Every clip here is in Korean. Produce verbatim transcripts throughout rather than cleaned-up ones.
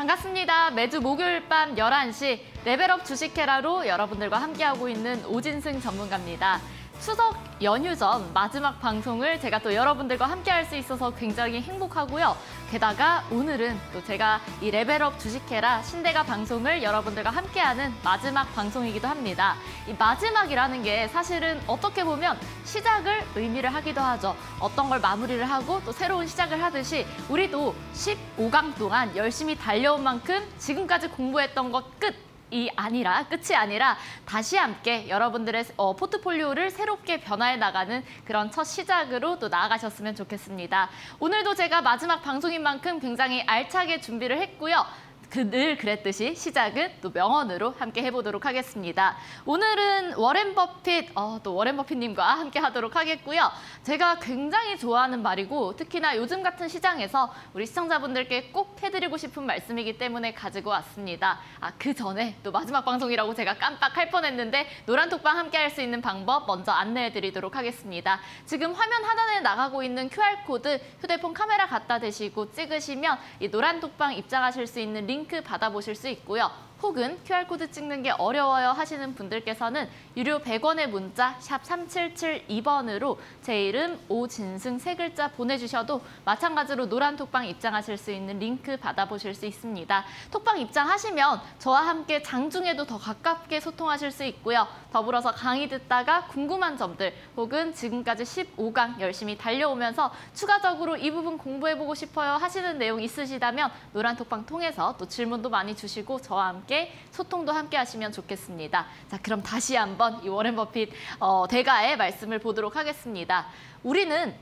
반갑습니다. 매주 목요일 밤 열한 시 레벨업 주식회라로 여러분들과 함께하고 있는 오진승 전문가입니다. 추석 연휴 전 마지막 방송을 제가 또 여러분들과 함께할 수 있어서 굉장히 행복하고요. 게다가 오늘은 또 제가 이 레벨업 주식회라 신대가 방송을 여러분들과 함께하는 마지막 방송이기도 합니다. 이 마지막이라는 게 사실은 어떻게 보면 시작을 의미를 하기도 하죠. 어떤 걸 마무리를 하고 또 새로운 시작을 하듯이 우리도 십오 강 동안 열심히 달려온 만큼 지금까지 공부했던 것 끝! 이 아니라 끝이 아니라 다시 함께 여러분들의 어, 포트폴리오를 새롭게 변화해 나가는 그런 첫 시작으로 또 나아가셨으면 좋겠습니다. 오늘도 제가 마지막 방송인 만큼 굉장히 알차게 준비를 했고요. 그 늘 그랬듯이 시작은 또 명언으로 함께 해보도록 하겠습니다. 오늘은 워렌 버핏, 어, 또 워렌 버핏님과 함께 하도록 하겠고요. 제가 굉장히 좋아하는 말이고 특히나 요즘 같은 시장에서 우리 시청자분들께 꼭 해드리고 싶은 말씀이기 때문에 가지고 왔습니다. 아, 그 전에 또 마지막 방송이라고 제가 깜빡할 뻔했는데 노란톡방 함께 할 수 있는 방법 먼저 안내해드리도록 하겠습니다. 지금 화면 하단에 나가고 있는 큐알코드 휴대폰 카메라 갖다 대시고 찍으시면 이 노란톡방 입장하실 수 있는 링크 링크 받아보실 수 있고요. 혹은 큐알코드 찍는 게 어려워요 하시는 분들께서는 유료 백 원의 문자 샵 삼칠칠이 번으로 제 이름 오진승 세 글자 보내주셔도 마찬가지로 노란 톡방 입장하실 수 있는 링크 받아보실 수 있습니다. 톡방 입장하시면 저와 함께 장중에도 더 가깝게 소통하실 수 있고요. 더불어서 강의 듣다가 궁금한 점들 혹은 지금까지 십오 강 열심히 달려오면서 추가적으로 이 부분 공부해보고 싶어요 하시는 내용 있으시다면 노란 톡방 통해서 또 질문도 많이 주시고 저와 함께 소통도 함께 하시면 좋겠습니다. 자, 그럼 다시 한번 이 워렌 버핏 어, 대가의 말씀을 보도록 하겠습니다. 우리는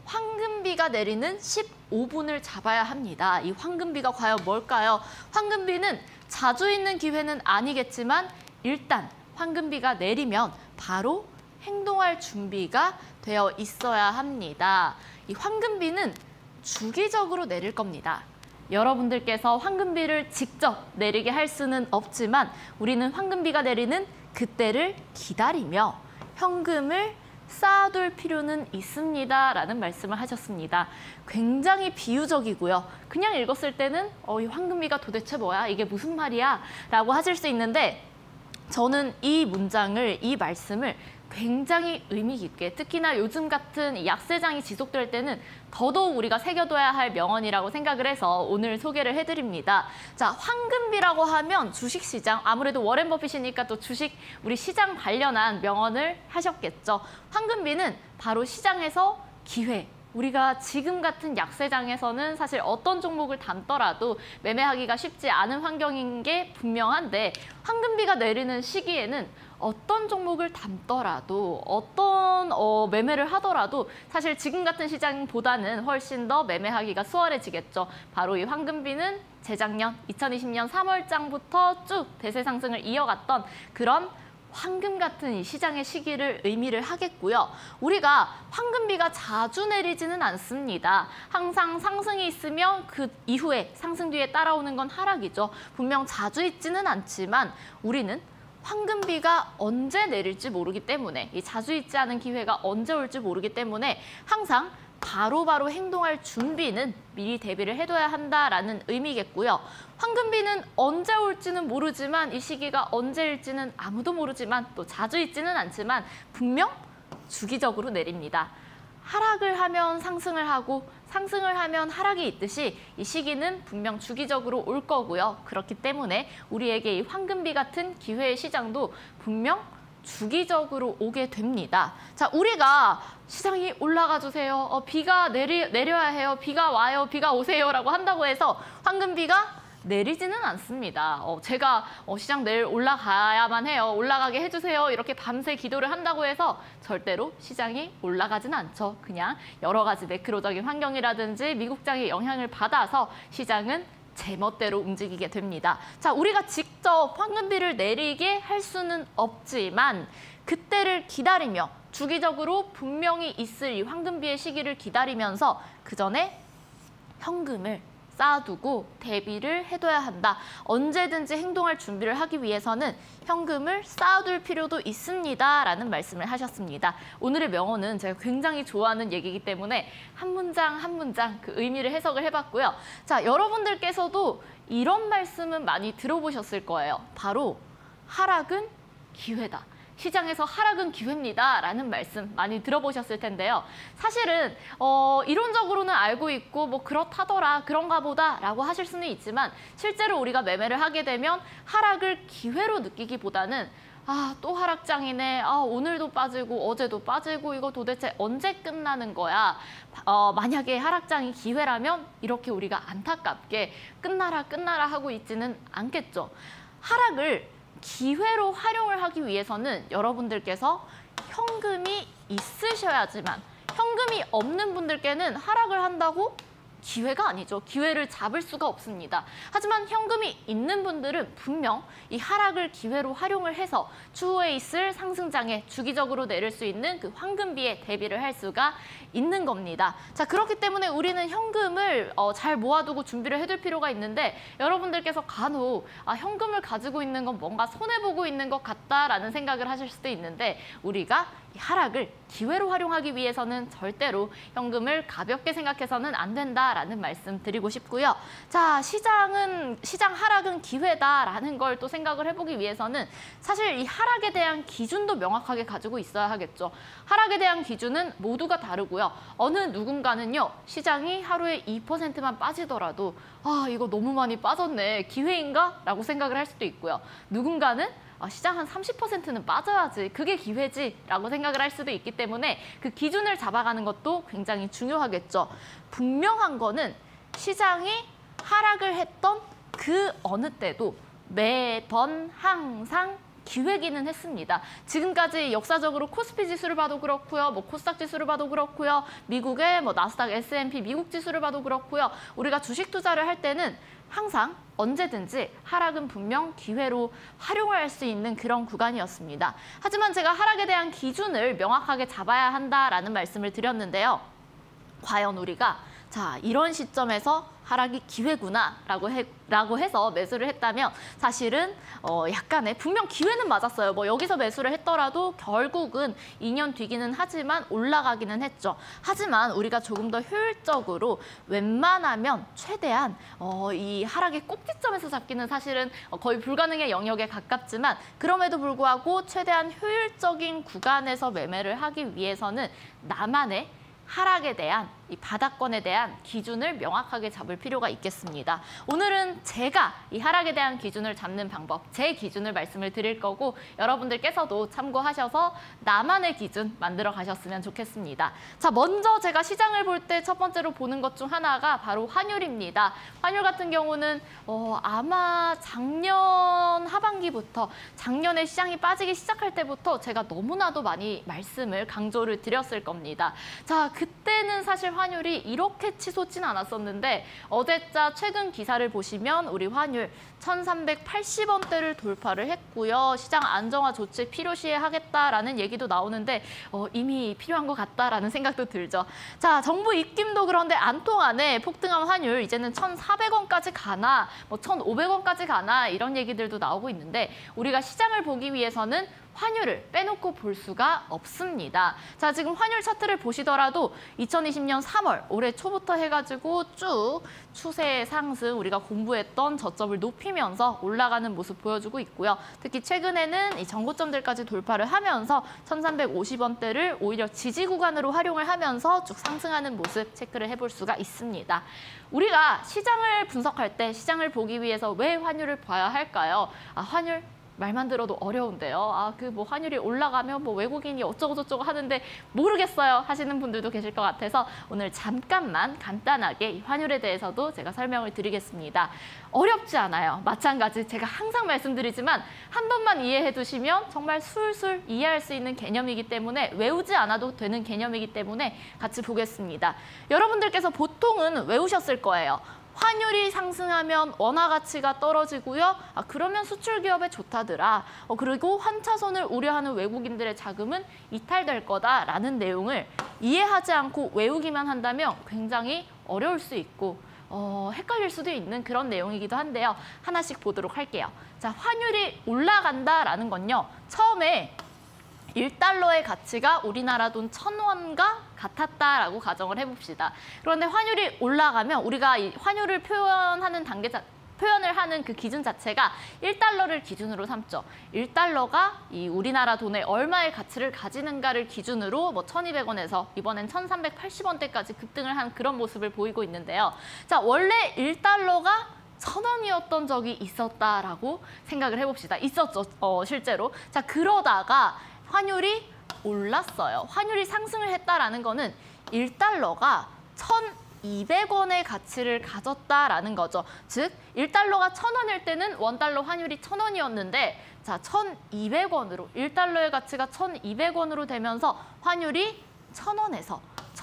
황금비가 내리는 십오 분을 잡아야 합니다. 이 황금비가 과연 뭘까요? 황금비는 자주 있는 기회는 아니겠지만 일단 황금비가 내리면 바로 행동할 준비가 되어 있어야 합니다. 이 황금비는 주기적으로 내릴 겁니다. 여러분들께서 황금비를 직접 내리게 할 수는 없지만 우리는 황금비가 내리는 그때를 기다리며 현금을 쌓아둘 필요는 있습니다라는 말씀을 하셨습니다. 굉장히 비유적이고요. 그냥 읽었을 때는 어, 이 황금비가 도대체 뭐야? 이게 무슨 말이야? 라고 하실 수 있는데 저는 이 문장을, 이 말씀을 굉장히 의미 깊게 특히나 요즘 같은 약세장이 지속될 때는 더더욱 우리가 새겨둬야 할 명언이라고 생각을 해서 오늘 소개를 해드립니다. 자, 황금비라고 하면 주식시장, 아무래도 워렌 버핏이니까 또 주식, 우리 시장 관련한 명언을 하셨겠죠. 황금비는 바로 시장에서 기회, 우리가 지금 같은 약세장에서는 사실 어떤 종목을 담더라도 매매하기가 쉽지 않은 환경인 게 분명한데 황금비가 내리는 시기에는 어떤 종목을 담더라도 어떤 어, 매매를 하더라도 사실 지금 같은 시장보다는 훨씬 더 매매하기가 수월해지겠죠. 바로 이 황금비는 재작년 이천이십 년 삼월장부터 쭉 대세 상승을 이어갔던 그런 황금 같은 이 시장의 시기를 의미를 하겠고요. 우리가 황금비가 자주 내리지는 않습니다. 항상 상승이 있으면 그 이후에 상승 뒤에 따라오는 건 하락이죠. 분명 자주 있지는 않지만 우리는 황금비가 언제 내릴지 모르기 때문에 이 자주 있지 않은 기회가 언제 올지 모르기 때문에 항상 바로바로 바로 행동할 준비는 미리 대비를 해둬야 한다라는 의미겠고요. 황금비는 언제 올지는 모르지만 이 시기가 언제일지는 아무도 모르지만 또 자주 있지는 않지만 분명 주기적으로 내립니다. 하락을 하면 상승을 하고 상승을 하면 하락이 있듯이 이 시기는 분명 주기적으로 올 거고요. 그렇기 때문에 우리에게 이 황금비 같은 기회의 시장도 분명 주기적으로 오게 됩니다. 자, 우리가 시장이 올라가 주세요. 어, 비가 내리, 내려야 해요. 비가 와요. 비가 오세요라고 한다고 해서 황금비가 내리지는 않습니다. 어, 제가 어, 시장 내일 올라가야만 해요. 올라가게 해주세요. 이렇게 밤새 기도를 한다고 해서 절대로 시장이 올라가지는 않죠. 그냥 여러 가지 매크로적인 환경이라든지 미국장의 영향을 받아서 시장은 제멋대로 움직이게 됩니다. 자, 우리가 직접 황금비를 내리게 할 수는 없지만 그때를 기다리며 주기적으로 분명히 있을 이 황금비의 시기를 기다리면서 그 전에 현금을 쌓아두고 대비를 해둬야 한다. 언제든지 행동할 준비를 하기 위해서는 현금을 쌓아둘 필요도 있습니다. 라는 말씀을 하셨습니다. 오늘의 명언은 제가 굉장히 좋아하는 얘기이기 때문에 한 문장 한 문장 그 의미를 해석을 해봤고요. 자, 여러분들께서도 이런 말씀은 많이 들어보셨을 거예요. 바로 하락은 기회다. 시장에서 하락은 기회입니다. 라는 말씀 많이 들어보셨을 텐데요. 사실은 어, 이론적으로는 알고 있고 뭐 그렇다더라, 그런가 보다 라고 하실 수는 있지만 실제로 우리가 매매를 하게 되면 하락을 기회로 느끼기보다는 아, 또 하락장이네. 아, 오늘도 빠지고 어제도 빠지고 이거 도대체 언제 끝나는 거야. 어, 만약에 하락장이 기회라면 이렇게 우리가 안타깝게 끝나라 끝나라 하고 있지는 않겠죠. 하락을 기회로 활용을 하기 위해서는 여러분들께서 현금이 있으셔야지만, 현금이 없는 분들께는 하락을 한다고 기회가 아니죠. 기회를 잡을 수가 없습니다. 하지만 현금이 있는 분들은 분명 이 하락을 기회로 활용을 해서 추후에 있을 상승장에 주기적으로 내릴 수 있는 그 황금비에 대비를 할 수가 있는 겁니다. 자, 그렇기 때문에 우리는 현금을 어, 잘 모아두고 준비를 해둘 필요가 있는데 여러분들께서 간혹 아, 현금을 가지고 있는 건 뭔가 손해보고 있는 것 같다라는 생각을 하실 수도 있는데 우리가 이 하락을 기회로 활용하기 위해서는 절대로 현금을 가볍게 생각해서는 안 된다라는 말씀 드리고 싶고요. 자, 시장은 시장 하락은 기회다라는 걸 또 생각을 해보기 위해서는 사실 이 하락에 대한 기준도 명확하게 가지고 있어야 하겠죠. 하락에 대한 기준은 모두가 다르고요. 어느 누군가는요, 시장이 하루에 이 퍼센트만 빠지더라도 아, 이거 너무 많이 빠졌네, 기회인가? 라고 생각을 할 수도 있고요. 누군가는 아, 시장 한 삼십 퍼센트는 빠져야지, 그게 기회지 라고 생각을 할 수도 있기 때문에 그 기준을 잡아가는 것도 굉장히 중요하겠죠. 분명한 거는 시장이 하락을 했던 그 어느 때도 매번 항상 기회기는 했습니다. 지금까지 역사적으로 코스피 지수를 봐도 그렇고요, 뭐 코스닥 지수를 봐도 그렇고요, 미국의 뭐 나스닥 에스 앤 피 미국 지수를 봐도 그렇고요. 우리가 주식 투자를 할 때는 항상 언제든지 하락은 분명 기회로 활용을 할 수 있는 그런 구간이었습니다. 하지만 제가 하락에 대한 기준을 명확하게 잡아야 한다라는 말씀을 드렸는데요. 과연 우리가 자, 이런 시점에서 하락이 기회구나라고 해, 라고 해서 매수를 했다면 사실은 어, 약간의 분명 기회는 맞았어요. 뭐 여기서 매수를 했더라도 결국은 이 년 뒤기는 하지만 올라가기는 했죠. 하지만 우리가 조금 더 효율적으로 웬만하면 최대한 어, 이 하락의 꼭지점에서 잡기는 사실은 거의 불가능의 영역에 가깝지만 그럼에도 불구하고 최대한 효율적인 구간에서 매매를 하기 위해서는 나만의 하락에 대한 이 바닥권에 대한 기준을 명확하게 잡을 필요가 있겠습니다. 오늘은 제가 이 하락에 대한 기준을 잡는 방법, 제 기준을 말씀을 드릴 거고 여러분들께서도 참고하셔서 나만의 기준 만들어 가셨으면 좋겠습니다. 자, 먼저 제가 시장을 볼 때 첫 번째로 보는 것 중 하나가 바로 환율입니다. 환율 같은 경우는 어, 아마 작년 하반기부터 작년에 시장이 빠지기 시작할 때부터 제가 너무나도 많이 말씀을 강조를 드렸을 겁니다. 자, 그때는 사실 환율이 이렇게 치솟진 않았었는데 어제자 최근 기사를 보시면 우리 환율 천삼백팔십 원대를 돌파를 했고요. 시장 안정화 조치 필요시에 하겠다라는 얘기도 나오는데 어, 이미 필요한 것 같다라는 생각도 들죠. 자, 정부 입김도 그런데 안 통하네. 폭등한 환율 이제는 천사백 원까지 가나 뭐 천오백 원까지 가나 이런 얘기들도 나오고 있는데 우리가 시장을 보기 위해서는 환율을 빼놓고 볼 수가 없습니다. 자, 지금 환율 차트를 보시더라도 이천이십 년 삼월 올해 초부터 해가지고 쭉 추세 상승 우리가 공부했던 저점을 높이면서 올라가는 모습 보여주고 있고요. 특히 최근에는 이 전고점들까지 돌파를 하면서 천삼백오십 원대를 오히려 지지 구간으로 활용을 하면서 쭉 상승하는 모습 체크를 해볼 수가 있습니다. 우리가 시장을 분석할 때 시장을 보기 위해서 왜 환율을 봐야 할까요? 아, 환율 말만 들어도 어려운데요. 아, 그 뭐 환율이 올라가면 뭐 외국인이 어쩌고 저쩌고 하는데 모르겠어요 하시는 분들도 계실 것 같아서 오늘 잠깐만 간단하게 이 환율에 대해서도 제가 설명을 드리겠습니다. 어렵지 않아요. 마찬가지 제가 항상 말씀드리지만 한 번만 이해해 두시면 정말 술술 이해할 수 있는 개념이기 때문에 외우지 않아도 되는 개념이기 때문에 같이 보겠습니다. 여러분들께서 보통은 외우셨을 거예요. 환율이 상승하면 원화 가치가 떨어지고요. 아, 그러면 수출 기업에 좋다더라. 어, 그리고 환차손을 우려하는 외국인들의 자금은 이탈될 거다라는 내용을 이해하지 않고 외우기만 한다면 굉장히 어려울 수 있고 어, 헷갈릴 수도 있는 그런 내용이기도 한데요. 하나씩 보도록 할게요. 자, 환율이 올라간다라는 건요. 처음에 일 달러의 가치가 우리나라 돈 천 원과 같았다라고 가정을 해봅시다. 그런데 환율이 올라가면 우리가 이 환율을 표현하는 단계 자, 표현을 하는 그 기준 자체가 일 달러를 기준으로 삼죠. 일 달러가 이 우리나라 돈의 얼마의 가치를 가지는가를 기준으로 뭐 천이백 원에서 이번엔 천삼백팔십 원대까지 급등을 한 그런 모습을 보이고 있는데요. 자, 원래 일 달러가 천 원이었던 적이 있었다라고 생각을 해봅시다. 있었죠, 어, 실제로. 자, 그러다가 환율이 올랐어요. 환율이 상승을 했다라는 거는 일 달러가 천이백 원의 가치를 가졌다라는 거죠. 즉, 일 달러가 천 원일 때는 원 달러 환율이 천 원이었는데 자, 천이백 원으로 일 달러의 가치가 천이백 원으로 되면서 환율이 천 원에서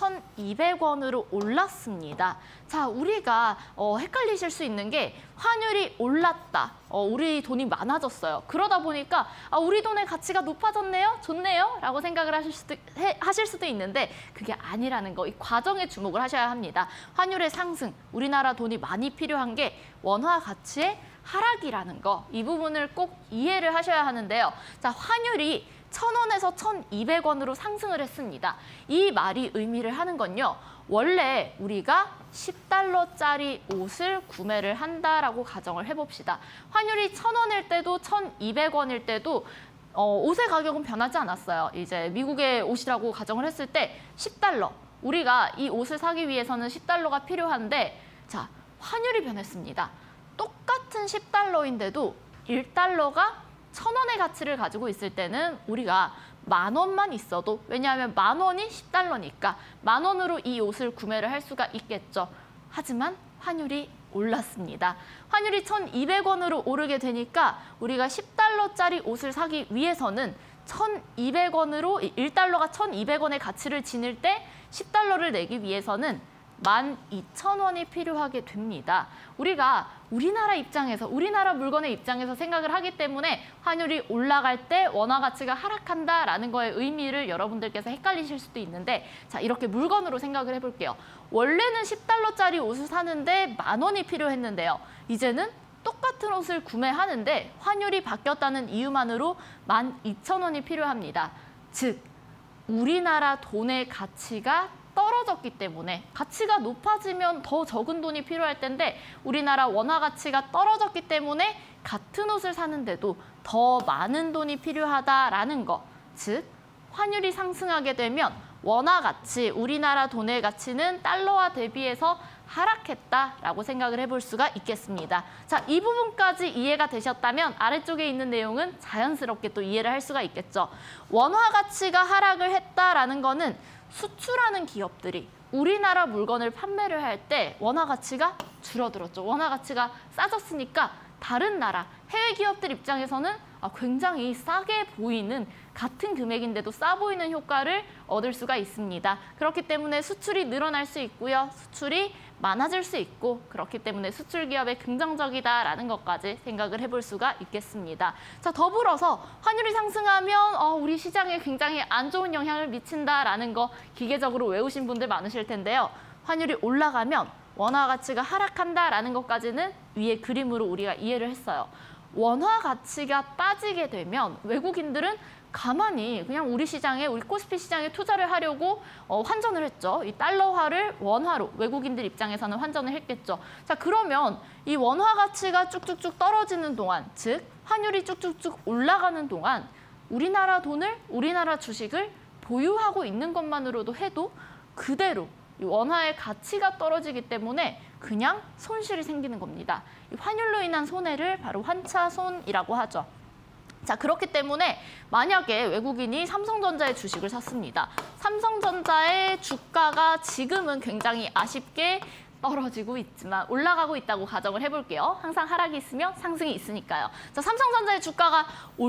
천이백 원으로 올랐습니다. 자, 우리가 어, 헷갈리실 수 있는 게 환율이 올랐다. 어, 우리 돈이 많아졌어요. 그러다 보니까 아, 우리 돈의 가치가 높아졌네요? 좋네요? 라고 생각을 하실 수도, 해, 하실 수도 있는데 그게 아니라는 거, 이 과정에 주목을 하셔야 합니다. 환율의 상승, 우리나라 돈이 많이 필요한 게 원화 가치의 하락이라는 거, 이 부분을 꼭 이해를 하셔야 하는데요. 자, 환율이 천 원에서 천이백 원으로 상승을 했습니다. 이 말이 의미를 하는 건요. 원래 우리가 십 달러짜리 옷을 구매를 한다라고 가정을 해봅시다. 환율이 천 원일 때도 천이백 원일 때도 어, 옷의 가격은 변하지 않았어요. 이제 미국의 옷이라고 가정을 했을 때 십 달러. 우리가 이 옷을 사기 위해서는 십 달러가 필요한데 자, 환율이 변했습니다. 똑같은 십 달러인데도 일 달러가 천 원의 가치를 가지고 있을 때는 우리가 만 원만 있어도, 왜냐하면 만 원이 십 달러니까 만 원으로 이 옷을 구매를 할 수가 있겠죠. 하지만 환율이 올랐습니다. 환율이 천이백 원으로 오르게 되니까 우리가 십 달러짜리 옷을 사기 위해서는 천이백 원으로 일 달러가 천이백 원의 가치를 지닐 때 십 달러를 내기 위해서는 만 이천 원이 필요하게 됩니다. 우리가 우리나라 입장에서, 우리나라 물건의 입장에서 생각을 하기 때문에 환율이 올라갈 때 원화 가치가 하락한다라는 거의 의미를 여러분들께서 헷갈리실 수도 있는데 자, 이렇게 물건으로 생각을 해볼게요. 원래는 십 달러짜리 옷을 사는데 만 원이 필요했는데요. 이제는 똑같은 옷을 구매하는데 환율이 바뀌었다는 이유만으로 만 이천 원이 필요합니다. 즉, 우리나라 돈의 가치가 떨어졌기 때문에 가치가 높아지면 더 적은 돈이 필요할 텐데 우리나라 원화 가치가 떨어졌기 때문에 같은 옷을 사는데도 더 많은 돈이 필요하다라는 거. 즉, 환율이 상승하게 되면 원화 가치, 우리나라 돈의 가치는 달러와 대비해서 하락했다라고 생각을 해볼 수가 있겠습니다. 자, 이 부분까지 이해가 되셨다면 아래쪽에 있는 내용은 자연스럽게 또 이해를 할 수가 있겠죠. 원화 가치가 하락을 했다라는 거는 수출하는 기업들이 우리나라 물건을 판매를 할 때 원화 가치가 줄어들었죠. 원화 가치가 싸졌으니까 다른 나라, 해외 기업들 입장에서는 굉장히 싸게 보이는, 같은 금액인데도 싸 보이는 효과를 얻을 수가 있습니다. 그렇기 때문에 수출이 늘어날 수 있고요. 수출이 많아질 수 있고, 그렇기 때문에 수출 기업에 긍정적이다라는 것까지 생각을 해볼 수가 있겠습니다. 자, 더불어서 환율이 상승하면 어, 우리 시장에 굉장히 안 좋은 영향을 미친다라는 거 기계적으로 외우신 분들 많으실 텐데요. 환율이 올라가면 원화 가치가 하락한다라는 것까지는 위에 그림으로 우리가 이해를 했어요. 원화 가치가 빠지게 되면 외국인들은 가만히 그냥 우리 시장에, 우리 코스피 시장에 투자를 하려고 어, 환전을 했죠. 이 달러화를 원화로 외국인들 입장에서는 환전을 했겠죠. 자, 그러면 이 원화 가치가 쭉쭉쭉 떨어지는 동안, 즉 환율이 쭉쭉쭉 올라가는 동안 우리나라 돈을, 우리나라 주식을 보유하고 있는 것만으로도 해도 그대로 이 원화의 가치가 떨어지기 때문에 그냥 손실이 생기는 겁니다. 이 환율로 인한 손해를 바로 환차손이라고 하죠. 자, 그렇기 때문에 만약에 외국인이 삼성전자의 주식을 샀습니다. 삼성전자의 주가가 지금은 굉장히 아쉽게 떨어지고 있지만 올라가고 있다고 가정을 해볼게요. 항상 하락이 있으면 상승이 있으니까요. 자, 삼성전자의 주가가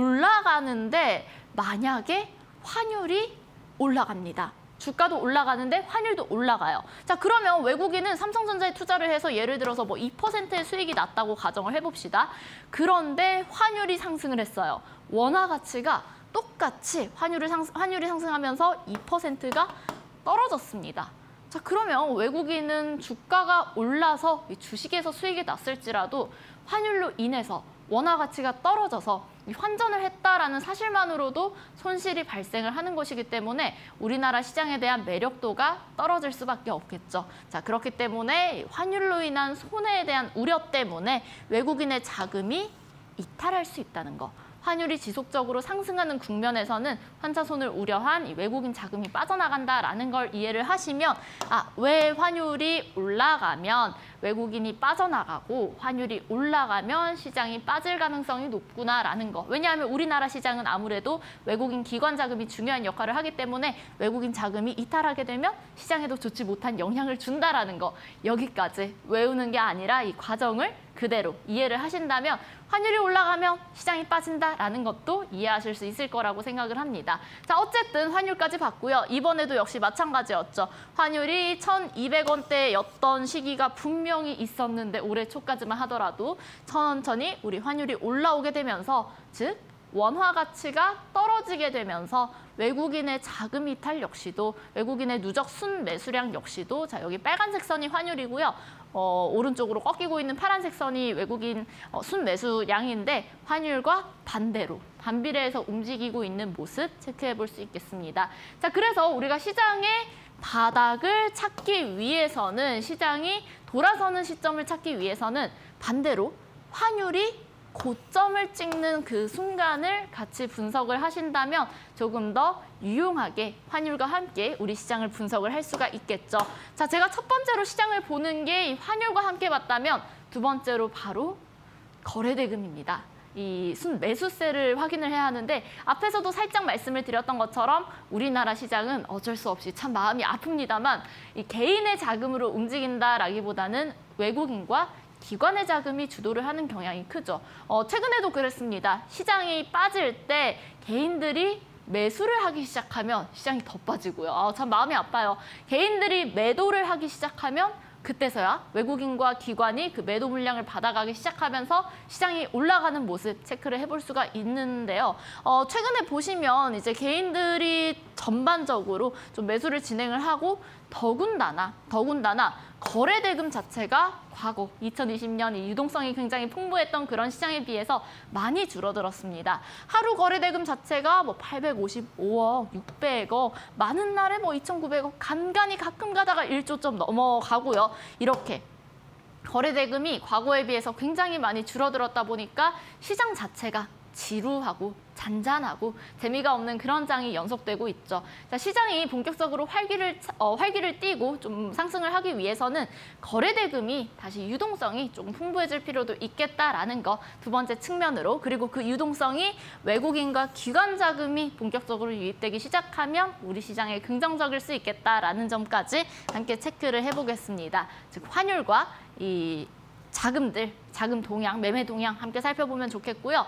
올라가는데 만약에 환율이 올라갑니다. 주가도 올라가는데 환율도 올라가요. 자, 그러면 외국인은 삼성전자에 투자를 해서 예를 들어서 뭐 이 퍼센트의 수익이 났다고 가정을 해봅시다. 그런데 환율이 상승을 했어요. 원화 가치가 똑같이 환율을 상, 환율이 상승하면서 이 퍼센트가 떨어졌습니다. 자, 그러면 외국인은 주가가 올라서 주식에서 수익이 났을지라도 환율로 인해서 원화 가치가 떨어져서 환전을 했다라는 사실만으로도 손실이 발생을 하는 것이기 때문에 우리나라 시장에 대한 매력도가 떨어질 수밖에 없겠죠. 자, 그렇기 때문에 환율로 인한 손해에 대한 우려 때문에 외국인의 자금이 이탈할 수 있다는 거. 환율이 지속적으로 상승하는 국면에서는 환자손을 우려한 이 외국인 자금이 빠져나간다라는 걸 이해를 하시면 아, 왜 환율이 올라가면 외국인이 빠져나가고 환율이 올라가면 시장이 빠질 가능성이 높구나라는 거. 왜냐하면 우리나라 시장은 아무래도 외국인 기관 자금이 중요한 역할을 하기 때문에 외국인 자금이 이탈하게 되면 시장에도 좋지 못한 영향을 준다라는 거. 여기까지 외우는 게 아니라 이 과정을 그대로 이해를 하신다면 환율이 올라가면 시장이 빠진다라는 것도 이해하실 수 있을 거라고 생각을 합니다. 자, 어쨌든 환율까지 봤고요. 이번에도 역시 마찬가지였죠. 환율이 천이백 원대였던 시기가 분명히 있었는데 올해 초까지만 하더라도 천천히 우리 환율이 올라오게 되면서 즉 원화 가치가 떨어지게 되면서 외국인의 자금 이탈 역시도 외국인의 누적 순매수량 역시도 자, 여기 빨간색 선이 환율이고요. 어, 오른쪽으로 꺾이고 있는 파란색 선이 외국인 어, 순매수량인데 환율과 반대로 반비례해서 움직이고 있는 모습 체크해 볼 수 있겠습니다. 자, 그래서 우리가 시장의 바닥을 찾기 위해서는 시장이 돌아서는 시점을 찾기 위해서는 반대로 환율이 고점을 찍는 그 순간을 같이 분석을 하신다면 조금 더 유용하게 환율과 함께 우리 시장을 분석을 할 수가 있겠죠. 자, 제가 첫 번째로 시장을 보는 게 환율과 함께 봤다면 두 번째로 바로 거래대금입니다. 이 순매수세를 확인을 해야 하는데 앞에서도 살짝 말씀을 드렸던 것처럼 우리나라 시장은 어쩔 수 없이 참 마음이 아픕니다만 이 개인의 자금으로 움직인다라기보다는 외국인과 기관의 자금이 주도를 하는 경향이 크죠. 어, 최근에도 그랬습니다. 시장이 빠질 때 개인들이 매수를 하기 시작하면 시장이 더 빠지고요. 아, 참 마음이 아파요. 개인들이 매도를 하기 시작하면 그때서야 외국인과 기관이 그 매도 물량을 받아가기 시작하면서 시장이 올라가는 모습 체크를 해볼 수가 있는데요. 어, 최근에 보시면 이제 개인들이 전반적으로 좀 매수를 진행을 하고 더군다나 더군다나 거래대금 자체가 과거 이천이십 년 이 유동성이 굉장히 풍부했던 그런 시장에 비해서 많이 줄어들었습니다. 하루 거래대금 자체가 뭐 팔백오십오억, 육백억, 많은 날에 뭐 이천구백억 간간히 가끔 가다가 일조 좀 넘어가고요. 이렇게 거래대금이 과거에 비해서 굉장히 많이 줄어들었다 보니까 시장 자체가 지루하고 잔잔하고 재미가 없는 그런 장이 연속되고 있죠. 자, 시장이 본격적으로 활기를 어, 활기를 띠고 좀 상승을 하기 위해서는 거래대금이 다시 유동성이 조금 풍부해질 필요도 있겠다라는 거 두 번째 측면으로 그리고 그 유동성이 외국인과 기관 자금이 본격적으로 유입되기 시작하면 우리 시장에 긍정적일 수 있겠다라는 점까지 함께 체크를 해보겠습니다. 즉 환율과 이 자금들, 자금 동향, 매매 동향 함께 살펴보면 좋겠고요.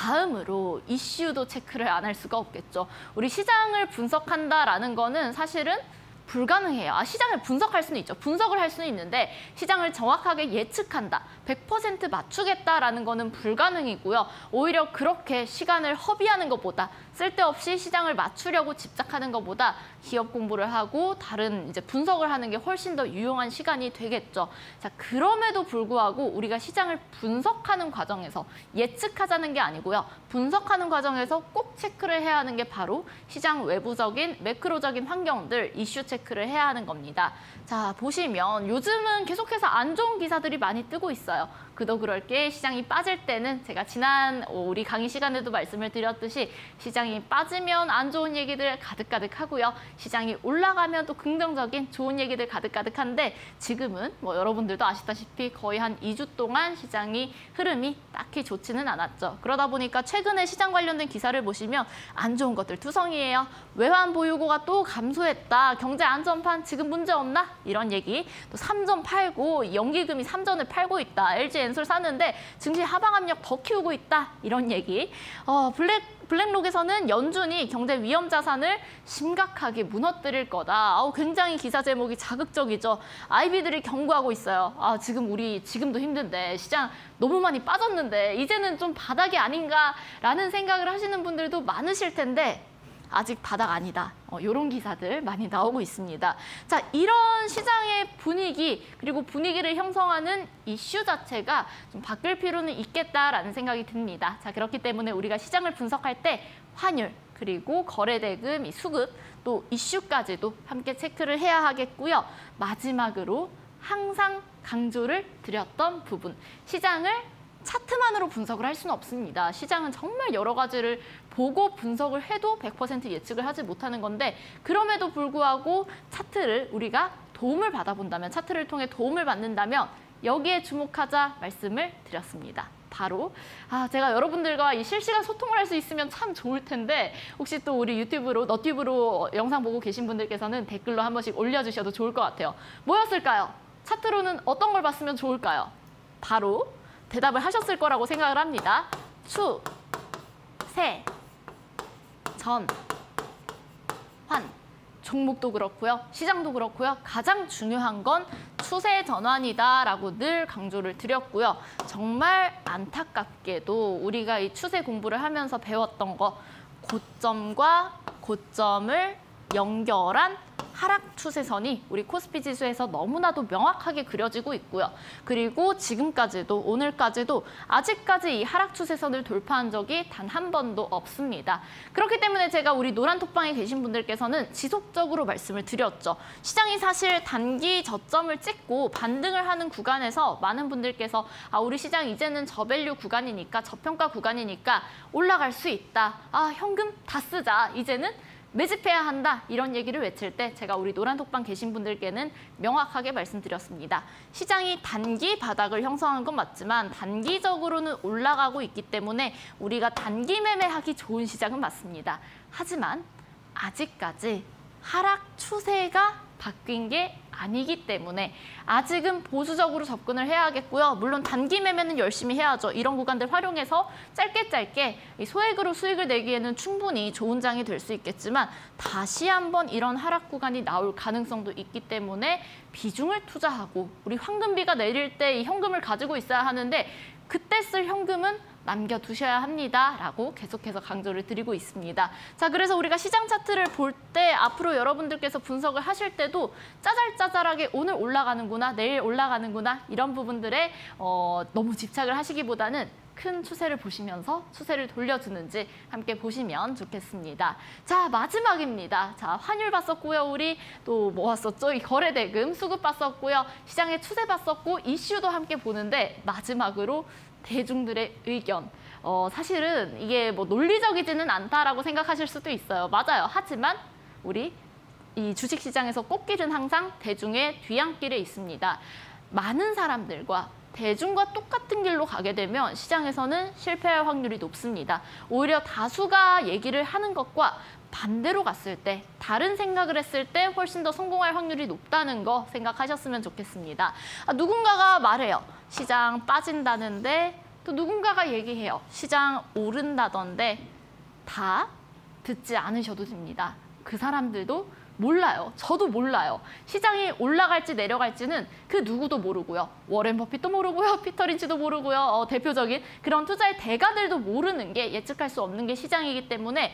다음으로 이슈도 체크를 안 할 수가 없겠죠. 우리 시장을 분석한다라는 거는 사실은 불가능해요. 아, 시장을 분석할 수는 있죠. 분석을 할 수는 있는데 시장을 정확하게 예측한다, 백 퍼센트 맞추겠다라는 거는 불가능이고요. 오히려 그렇게 시간을 허비하는 것보다 쓸데없이 시장을 맞추려고 집착하는 것보다 기업 공부를 하고 다른 이제 분석을 하는 게 훨씬 더 유용한 시간이 되겠죠. 자, 그럼에도 불구하고 우리가 시장을 분석하는 과정에서 예측하자는 게 아니고요. 분석하는 과정에서 꼭 체크를 해야 하는 게 바로 시장 외부적인 매크로적인 환경들, 이슈 체크를 해야 하는 겁니다. 자, 보시면 요즘은 계속해서 안 좋은 기사들이 많이 뜨고 있어요. 그도 그럴 게 시장이 빠질 때는 제가 지난 우리 강의 시간에도 말씀을 드렸듯이 시장이 빠지면 안 좋은 얘기들 가득가득 하고요. 시장이 올라가면 또 긍정적인 좋은 얘기들 가득가득한데 지금은 뭐 여러분들도 아시다시피 거의 한 이 주 동안 시장이 흐름이 딱히 좋지는 않았죠. 그러다 보니까 최근에 시장 관련된 기사를 보시면 안 좋은 것들 투성이에요. 외환 보유고가 또 감소했다. 경제 안전판 지금 문제 없나? 이런 얘기. 또 삼전 팔고 연기금이 삼전을 팔고 있다. 엘지 엔솔 샀는데 증시 하방 압력 더 키우고 있다. 이런 얘기. 어, 블랙 블랙록에서는 연준이 경제 위험 자산을 심각하게 무너뜨릴 거다. 아우, 굉장히 기사 제목이 자극적이죠. 아이비들이 경고하고 있어요. 아, 지금 우리 지금도 힘든데 시장 너무 많이 빠졌는데 이제는 좀 바닥이 아닌가라는 생각을 하시는 분들도 많으실 텐데 아직 바닥 아니다. 어, 이런 기사들 많이 나오고 있습니다. 자, 이런 시장의 분위기 그리고 분위기를 형성하는 이슈 자체가 좀 바뀔 필요는 있겠다라는 생각이 듭니다. 자, 그렇기 때문에 우리가 시장을 분석할 때 환율 그리고 거래대금, 이 수급 또 이슈까지도 함께 체크를 해야 하겠고요. 마지막으로 항상 강조를 드렸던 부분, 시장을 차트만으로 분석을 할 수는 없습니다. 시장은 정말 여러 가지를 보고 분석을 해도 백 퍼센트 예측을 하지 못하는 건데 그럼에도 불구하고 차트를 우리가 도움을 받아본다면, 차트를 통해 도움을 받는다면 여기에 주목하자 말씀을 드렸습니다. 바로 아 제가 여러분들과 이 실시간 소통을 할 수 있으면 참 좋을 텐데 혹시 또 우리 유튜브로, 너튜브로 영상 보고 계신 분들께서는 댓글로 한 번씩 올려주셔도 좋을 것 같아요. 뭐였을까요? 차트로는 어떤 걸 봤으면 좋을까요? 바로 대답을 하셨을 거라고 생각을 합니다. 추, 세, 전, 환. 종목도 그렇고요. 시장도 그렇고요. 가장 중요한 건 추세 전환이다라고 늘 강조를 드렸고요. 정말 안타깝게도 우리가 이 추세 공부를 하면서 배웠던 거, 고점과 고점을 연결한 하락 추세선이 우리 코스피 지수에서 너무나도 명확하게 그려지고 있고요. 그리고 지금까지도, 오늘까지도 아직까지 이 하락 추세선을 돌파한 적이 단 한 번도 없습니다. 그렇기 때문에 제가 우리 노란 톡방에 계신 분들께서는 지속적으로 말씀을 드렸죠. 시장이 사실 단기 저점을 찍고 반등을 하는 구간에서 많은 분들께서 아 우리 시장 이제는 저밸류 구간이니까, 저평가 구간이니까 올라갈 수 있다. 아 현금 다 쓰자. 이제는 매집해야 한다. 이런 얘기를 외칠 때 제가 우리 노란 톡방 계신 분들께는 명확하게 말씀드렸습니다. 시장이 단기 바닥을 형성한 건 맞지만 단기적으로는 올라가고 있기 때문에 우리가 단기 매매하기 좋은 시장은 맞습니다. 하지만 아직까지 하락 추세가 바뀐 게 아니기 때문에 아직은 보수적으로 접근을 해야겠고요. 물론 단기 매매는 열심히 해야죠. 이런 구간들 활용해서 짧게 짧게 소액으로 수익을 내기에는 충분히 좋은 장이 될 수 있겠지만 다시 한번 이런 하락 구간이 나올 가능성도 있기 때문에 비중을 투자하고 우리 황금비가 내릴 때 이 현금을 가지고 있어야 하는데 그때 쓸 현금은 남겨두셔야 합니다라고 계속해서 강조를 드리고 있습니다. 자, 그래서 우리가 시장 차트를 볼 때 앞으로 여러분들께서 분석을 하실 때도 짜잘짜잘하게 오늘 올라가는구나, 내일 올라가는구나 이런 부분들에 어, 너무 집착을 하시기보다는 큰 추세를 보시면서 추세를 돌려주는지 함께 보시면 좋겠습니다. 자, 마지막입니다. 자, 환율 봤었고요. 우리 또 뭐 봤었죠? 이 거래대금, 수급 봤었고요. 시장의 추세 봤었고 이슈도 함께 보는데 마지막으로 대중들의 의견. 어, 사실은 이게 뭐 논리적이지는 않다라고 생각하실 수도 있어요. 맞아요. 하지만 우리 이 주식시장에서 꽃길은 항상 대중의 뒤안길에 있습니다. 많은 사람들과 대중과 똑같은 길로 가게 되면 시장에서는 실패할 확률이 높습니다. 오히려 다수가 얘기를 하는 것과 반대로 갔을 때, 다른 생각을 했을 때 훨씬 더 성공할 확률이 높다는 거 생각하셨으면 좋겠습니다. 아, 누군가가 말해요. 시장 빠진다는데 또 누군가가 얘기해요. 시장 오른다던데 다 듣지 않으셔도 됩니다. 그 사람들도 몰라요. 저도 몰라요. 시장이 올라갈지 내려갈지는 그 누구도 모르고요. 워렌 버핏도 모르고요. 피터 린치도 모르고요. 어, 대표적인 그런 투자의 대가들도 모르는 게, 예측할 수 없는 게 시장이기 때문에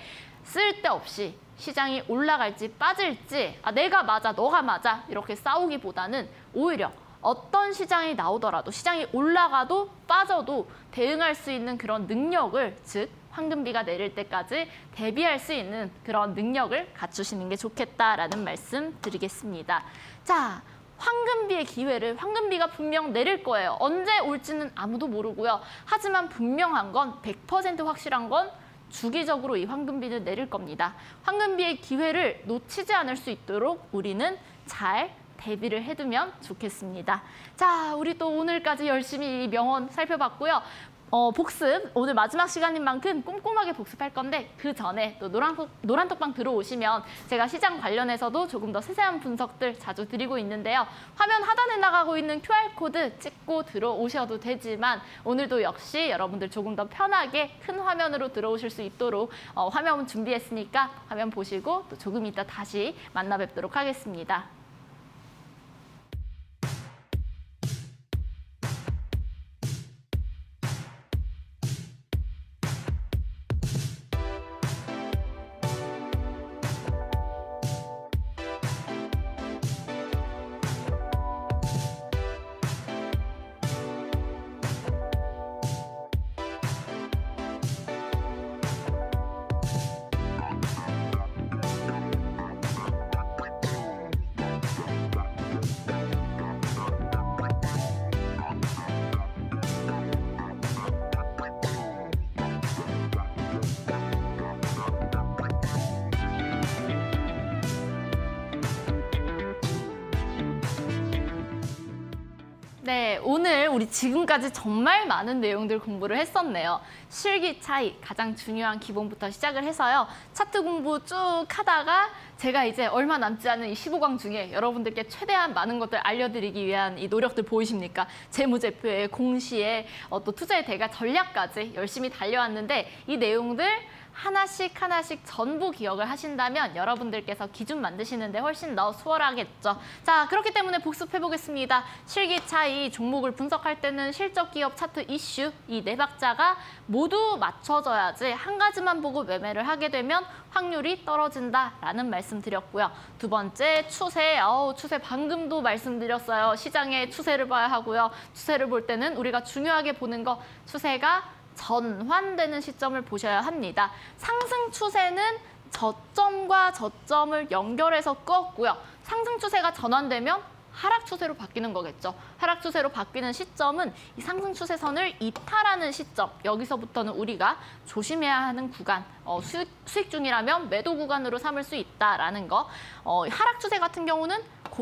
쓸데없이 시장이 올라갈지 빠질지 아, 내가 맞아, 너가 맞아 이렇게 싸우기보다는 오히려 어떤 시장이 나오더라도, 시장이 올라가도 빠져도 대응할 수 있는 그런 능력을, 즉 황금비가 내릴 때까지 대비할 수 있는 그런 능력을 갖추시는 게 좋겠다라는 말씀 드리겠습니다. 자, 황금비의 기회를, 황금비가 분명 내릴 거예요. 언제 올지는 아무도 모르고요. 하지만 분명한 건, 백 퍼센트 확실한 건 주기적으로 이 황금비를 내릴 겁니다. 황금비의 기회를 놓치지 않을 수 있도록 우리는 잘 대비를 해두면 좋겠습니다. 자, 우리 또 오늘까지 열심히 이 명언 살펴봤고요. 어, 복습, 오늘 마지막 시간인 만큼 꼼꼼하게 복습할 건데 그 전에 또 노란, 노란 톡방 들어오시면 제가 시장 관련해서도 조금 더 세세한 분석들 자주 드리고 있는데요. 화면 하단에 나가고 있는 큐알코드 찍고 들어오셔도 되지만 오늘도 역시 여러분들 조금 더 편하게 큰 화면으로 들어오실 수 있도록 어, 화면 준비했으니까 화면 보시고 또 조금 이따 다시 만나 뵙도록 하겠습니다. 오늘 우리 지금까지 정말 많은 내용들 공부를 했었네요. 실기 차이, 가장 중요한 기본부터 시작을 해서요. 차트 공부 쭉 하다가 제가 이제 얼마 남지 않은 이 십오 강 중에 여러분들께 최대한 많은 것들 알려드리기 위한 이 노력들 보이십니까? 재무제표에, 공시에, 어, 또 투자의 대가 전략까지 열심히 달려왔는데 이 내용들 하나씩 하나씩 전부 기억을 하신다면 여러분들께서 기준 만드시는데 훨씬 더 수월하겠죠. 자, 그렇기 때문에 복습해보겠습니다. 실기 차이, 종목을 분석할 때는 실적 기업 차트 이슈, 이 네 박자가 모두 맞춰져야지 한 가지만 보고 매매를 하게 되면 확률이 떨어진다라는 말씀 드렸고요. 두 번째, 추세. 어우, 추세 방금도 말씀드렸어요. 시장의 추세를 봐야 하고요. 추세를 볼 때는 우리가 중요하게 보는 거, 추세가 전환되는 시점을 보셔야 합니다. 상승 추세는 저점과 저점을 연결해서 끄었고요. 상승 추세가 전환되면 하락 추세로 바뀌는 거겠죠. 하락 추세로 바뀌는 시점은 이 상승 추세선을 이탈하는 시점, 여기서부터는 우리가 조심해야 하는 구간, 어, 수익, 수익 중이라면 매도 구간으로 삼을 수 있다라는 거. 어, 하락 추세 같은 경우는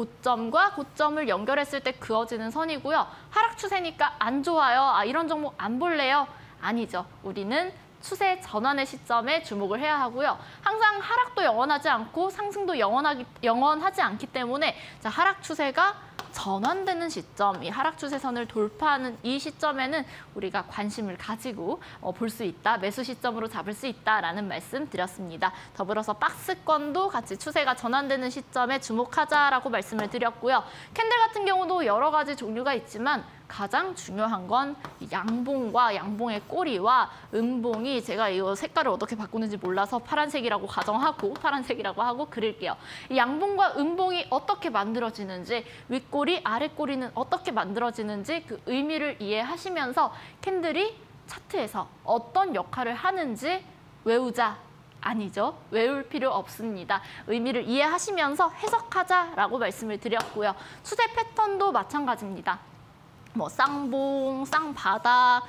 고점과 고점을 연결했을 때 그어지는 선이고요. 하락 추세니까 안 좋아요. 아, 이런 종목 안 볼래요. 아니죠. 우리는 추세 전환의 시점에 주목을 해야 하고요. 항상 하락도 영원하지 않고 상승도 영원하기, 영원하지 않기 때문에 자, 하락 추세가 전환되는 시점, 이 하락 추세선을 돌파하는 이 시점에는 우리가 관심을 가지고 어, 볼 수 있다, 매수 시점으로 잡을 수 있다라는 말씀 드렸습니다. 더불어서 박스권도 같이 추세가 전환되는 시점에 주목하자라고 말씀을 드렸고요. 캔들 같은 경우도 여러 가지 종류가 있지만 가장 중요한 건 양봉과 양봉의 꼬리와 음봉이, 제가 이 색깔을 어떻게 바꾸는지 몰라서 파란색이라고 가정하고 파란색이라고 하고 그릴게요. 이 양봉과 음봉이 어떻게 만들어지는지, 윗꼬리, 아랫꼬리는 어떻게 만들어지는지 그 의미를 이해하시면서 캔들이 차트에서 어떤 역할을 하는지 외우자. 아니죠. 외울 필요 없습니다. 의미를 이해하시면서 해석하자라고 말씀을 드렸고요. 추세 패턴도 마찬가지입니다. 뭐 쌍봉, 쌍바닥,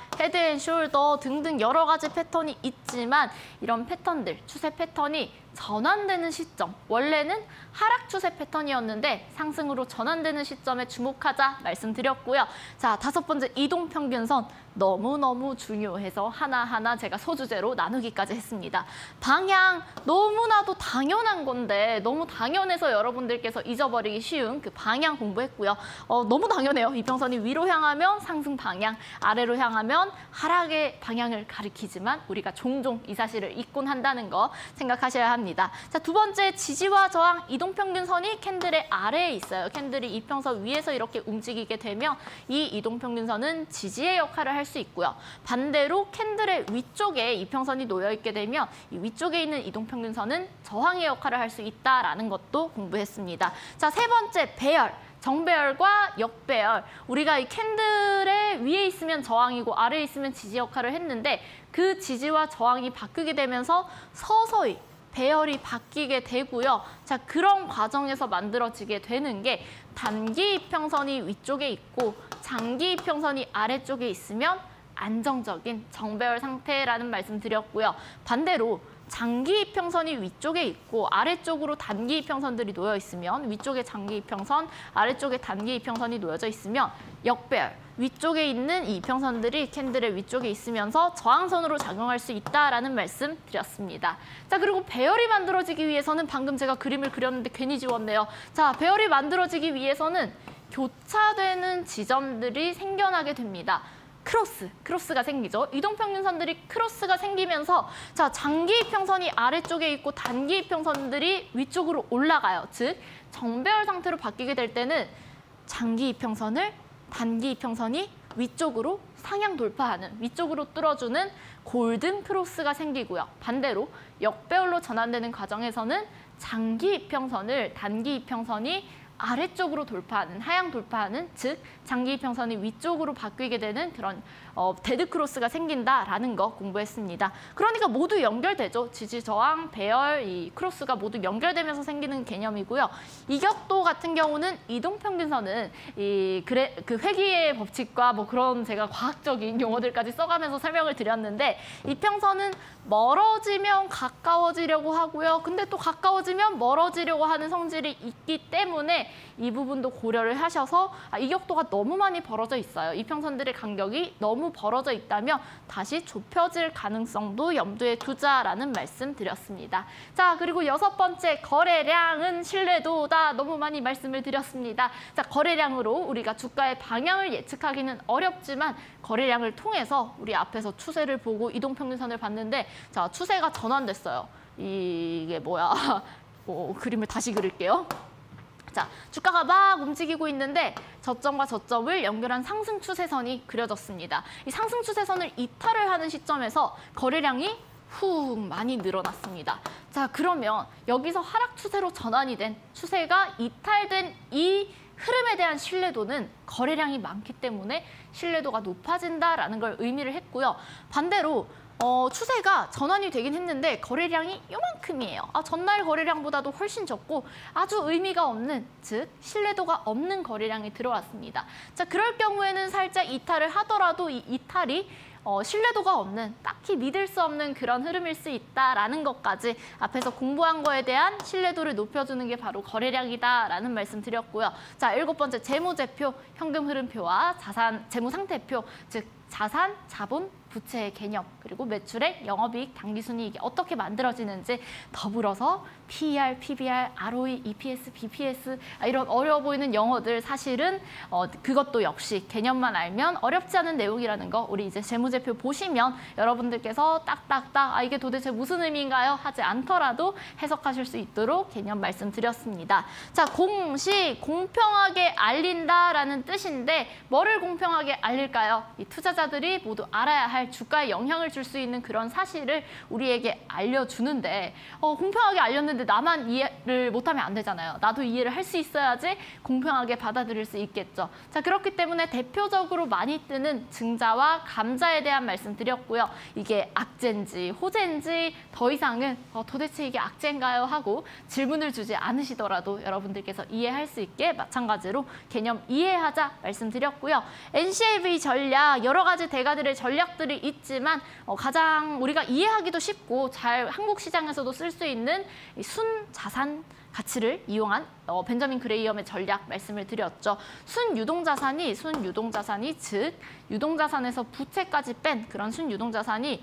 헤드앤숄더 등등 여러 가지 패턴이 있지만 이런 패턴들, 추세 패턴이 전환되는 시점, 원래는 하락 추세 패턴이었는데 상승으로 전환되는 시점에 주목하자 말씀드렸고요. 자, 다섯 번째 이동평균선 너무너무 중요해서 하나하나 제가 소주제로 나누기까지 했습니다. 방향 너무나도 당연한 건데 너무 당연해서 여러분들께서 잊어버리기 쉬운 그 방향 공부했고요. 어, 너무 당연해요. 이평선이 위로 향하면 상승 방향, 아래로 향하면 하락의 방향을 가리키지만 우리가 종종 이 사실을 잊곤 한다는 거 생각하셔야 합니다. 자, 두 번째 지지와 저항, 이동평균선이 캔들의 아래에 있어요. 캔들이 이평선 위에서 이렇게 움직이게 되면 이 이동평균선은 지지의 역할을 할 수 있고요. 반대로 캔들의 위쪽에 이평선이 놓여 있게 되면 이 위쪽에 있는 이동평균선은 저항의 역할을 할 수 있다라는 것도 공부했습니다. 자, 세 번째 배열. 정배열과 역배열. 우리가 이 캔들의 위에 있으면 저항이고 아래에 있으면 지지 역할을 했는데 그 지지와 저항이 바뀌게 되면서 서서히 배열이 바뀌게 되고요. 자, 그런 과정에서 만들어지게 되는 게 단기 이평선이 위쪽에 있고 장기 이평선이 아래쪽에 있으면 안정적인 정배열 상태라는 말씀 드렸고요. 반대로 장기 이평선이 위쪽에 있고 아래쪽으로 단기 이평선들이 놓여 있으면, 위쪽에 장기 이평선, 아래쪽에 단기 이평선이 놓여져 있으면 역배열, 위쪽에 있는 이 이평선들이 캔들의 위쪽에 있으면서 저항선으로 작용할 수 있다라는 말씀 드렸습니다. 자, 그리고 배열이 만들어지기 위해서는 방금 제가 그림을 그렸는데 괜히 지웠네요. 자, 배열이 만들어지기 위해서는 교차되는 지점들이 생겨나게 됩니다. 크로스, 크로스가 생기죠. 이동평균선들이 크로스가 생기면서 자, 장기 이평선이 아래쪽에 있고 단기 이평선들이 위쪽으로 올라가요. 즉, 정배열 상태로 바뀌게 될 때는 장기 이평선을 단기 이평선이 위쪽으로 상향 돌파하는, 위쪽으로 뚫어주는 골든 크로스가 생기고요. 반대로 역배열로 전환되는 과정에서는 장기 이평선을 단기 이평선이 아래쪽으로 돌파하는, 하향 돌파하는, 즉 장기 이평선이 위쪽으로 바뀌게 되는 그런 어, 데드크로스가 생긴다라는 거 공부했습니다. 그러니까 모두 연결되죠. 지지, 저항, 배열, 이 크로스가 모두 연결되면서 생기는 개념이고요. 이격도 같은 경우는 이동평균선은 이 그래, 그 회귀의 법칙과 뭐 그런 제가 과학적인 용어들까지 써가면서 설명을 드렸는데 이평선은 멀어지면 가까워지려고 하고요. 근데 또 가까워지면 멀어지려고 하는 성질이 있기 때문에 이 부분도 고려를 하셔서 아, 이격도가 너무 많이 벌어져 있어요. 이평선들의 간격이 너무 벌어져 있다면 다시 좁혀질 가능성도 염두에 두자라는 말씀 드렸습니다. 자, 그리고 여섯 번째 거래량은 신뢰도다. 너무 많이 말씀을 드렸습니다. 자, 거래량으로 우리가 주가의 방향을 예측하기는 어렵지만 거래량을 통해서 우리 앞에서 추세를 보고 이동평균선을 봤는데 자, 추세가 전환됐어요. 이게 뭐야? 어, 그림을 다시 그릴게요. 자, 주가가 막 움직이고 있는데 저점과 저점을 연결한 상승 추세선이 그려졌습니다. 이 상승 추세선을 이탈을 하는 시점에서 거래량이 훅 많이 늘어났습니다. 자, 그러면 여기서 하락 추세로 전환이 된 추세가 이탈된 이 흐름에 대한 신뢰도는 거래량이 많기 때문에 신뢰도가 높아진다라는 걸 의미를 했고요. 반대로 어, 추세가 전환이 되긴 했는데 거래량이 요만큼이에요. 아, 전날 거래량보다도 훨씬 적고 아주 의미가 없는, 즉 신뢰도가 없는 거래량이 들어왔습니다. 자, 그럴 경우에는 살짝 이탈을 하더라도 이 이탈이 어, 신뢰도가 없는, 딱히 믿을 수 없는 그런 흐름일 수 있다라는 것까지 앞에서 공부한 거에 대한 신뢰도를 높여주는 게 바로 거래량이다라는 말씀 드렸고요. 자, 일곱 번째 재무제표, 현금 흐름표와 자산 재무상태표, 즉 자산, 자본, 부채의 개념, 그리고 매출액, 영업이익, 당기순이익이 어떻게 만들어지는지 더불어서 피이알, 피비알, 알오이, 이피에스, 비피에스 이런 어려워 보이는 영어들 사실은 어, 그것도 역시 개념만 알면 어렵지 않은 내용이라는 거 우리 이제 재무제표 보시면 여러분들께서 딱딱딱 아, 이게 도대체 무슨 의미인가요? 하지 않더라도 해석하실 수 있도록 개념 말씀드렸습니다. 자, 공시, 공평하게 알린다라는 뜻인데 뭐를 공평하게 알릴까요? 이 투자자들이 모두 알아야 할 주가에 영향을 줄 수 있는 그런 사실을 우리에게 알려주는데 어, 공평하게 알렸는데 나만 이해를 못하면 안 되잖아요. 나도 이해를 할 수 있어야지 공평하게 받아들일 수 있겠죠. 자, 그렇기 때문에 대표적으로 많이 뜨는 증자와 감자에 대한 말씀 드렸고요. 이게 악재인지 호재인지 더 이상은 어, 도대체 이게 악재인가요? 하고 질문을 주지 않으시더라도 여러분들께서 이해할 수 있게 마찬가지로 개념 이해하자 말씀드렸고요. 엔씨에이브이 전략, 여러 가지 대가들의 전략들이 있지만 어, 가장 우리가 이해하기도 쉽고 잘 한국 시장에서도 쓸 수 있는 이 순자산 가치를 이용한 어, 벤저민 그레이엄의 전략 말씀을 드렸죠. 순유동자산이 순유동자산이 즉 유동자산에서 부채까지 뺀 그런 순유동자산이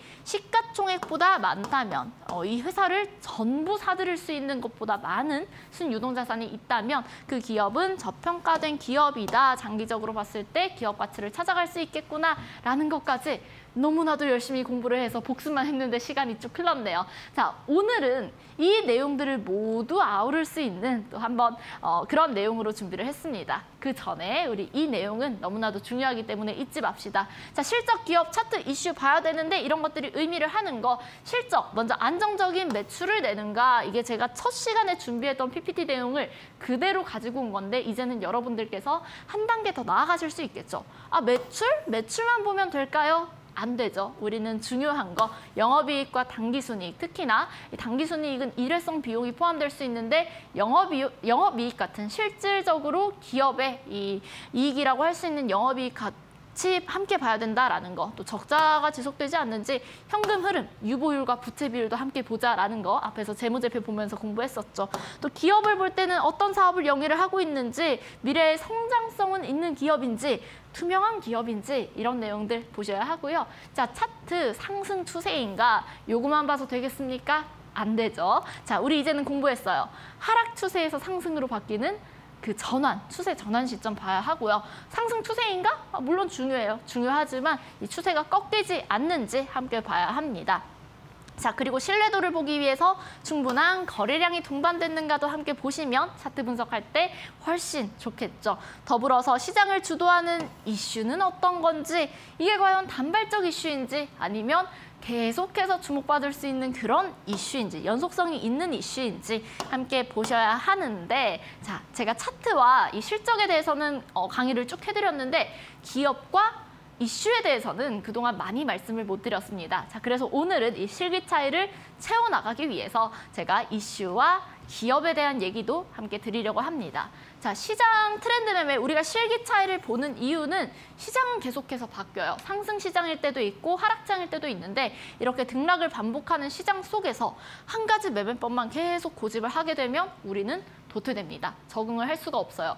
시가총액보다 많다면 어, 이 회사를 전부 사들일 수 있는 것보다 많은 순유동자산이 있다면 그 기업은 저평가된 기업이다. 장기적으로 봤을 때 기업 가치를 찾아갈 수 있겠구나라는 것까지 너무나도 열심히 공부를 해서 복습만 했는데 시간이 쭉 흘렀네요. 자, 오늘은 이 내용들을 모두 아우를 수 있는 또 한번 어, 그런 내용으로 준비를 했습니다. 그 전에 우리 이 내용은 너무나도 중요하기 때문에 잊지 맙시다. 자, 실적 기업 차트 이슈 봐야 되는데 이런 것들이 의미를 하는 거 실적, 먼저 안정적인 매출을 내는가 이게 제가 첫 시간에 준비했던 피피티 내용을 그대로 가지고 온 건데 이제는 여러분들께서 한 단계 더 나아가실 수 있겠죠. 아, 매출? 매출만 보면 될까요? 안 되죠. 우리는 중요한 거 영업이익과 당기순이익, 특히나 당기순이익은 일회성 비용이 포함될 수 있는데 영업이익, 영업이익 같은 실질적으로 기업의 이 이익이라고 할 수 있는 영업이익 같이 함께 봐야 된다라는 거, 또 적자가 지속되지 않는지 현금 흐름, 유보율과 부채 비율도 함께 보자라는 거 앞에서 재무제표 보면서 공부했었죠. 또 기업을 볼 때는 어떤 사업을 영위를 하고 있는지, 미래의 성장성은 있는 기업인지, 투명한 기업인지 이런 내용들 보셔야 하고요. 자, 차트 상승 추세인가? 요거만 봐서 되겠습니까? 안 되죠. 자, 우리 이제는 공부했어요. 하락 추세에서 상승으로 바뀌는 그 전환, 추세 전환 시점 봐야 하고요. 상승 추세인가? 아, 물론 중요해요. 중요하지만 이 추세가 꺾이지 않는지 함께 봐야 합니다. 자, 그리고 신뢰도를 보기 위해서 충분한 거래량이 동반됐는가도 함께 보시면 차트 분석할 때 훨씬 좋겠죠. 더불어서 시장을 주도하는 이슈는 어떤 건지, 이게 과연 단발적 이슈인지 아니면 계속해서 주목받을 수 있는 그런 이슈인지, 연속성이 있는 이슈인지 함께 보셔야 하는데, 자, 제가 차트와 이 실적에 대해서는 어, 강의를 쭉 해드렸는데 기업과 이슈에 대해서는 그동안 많이 말씀을 못 드렸습니다. 자, 그래서 오늘은 이 실기 차이를 채워나가기 위해서 제가 이슈와 기업에 대한 얘기도 함께 드리려고 합니다. 자, 시장 트렌드 매매, 우리가 실기 차이를 보는 이유는 시장은 계속해서 바뀌어요. 상승 시장일 때도 있고 하락장일 때도 있는데 이렇게 등락을 반복하는 시장 속에서 한 가지 매매법만 계속 고집을 하게 되면 우리는 도태됩니다. 적응을 할 수가 없어요.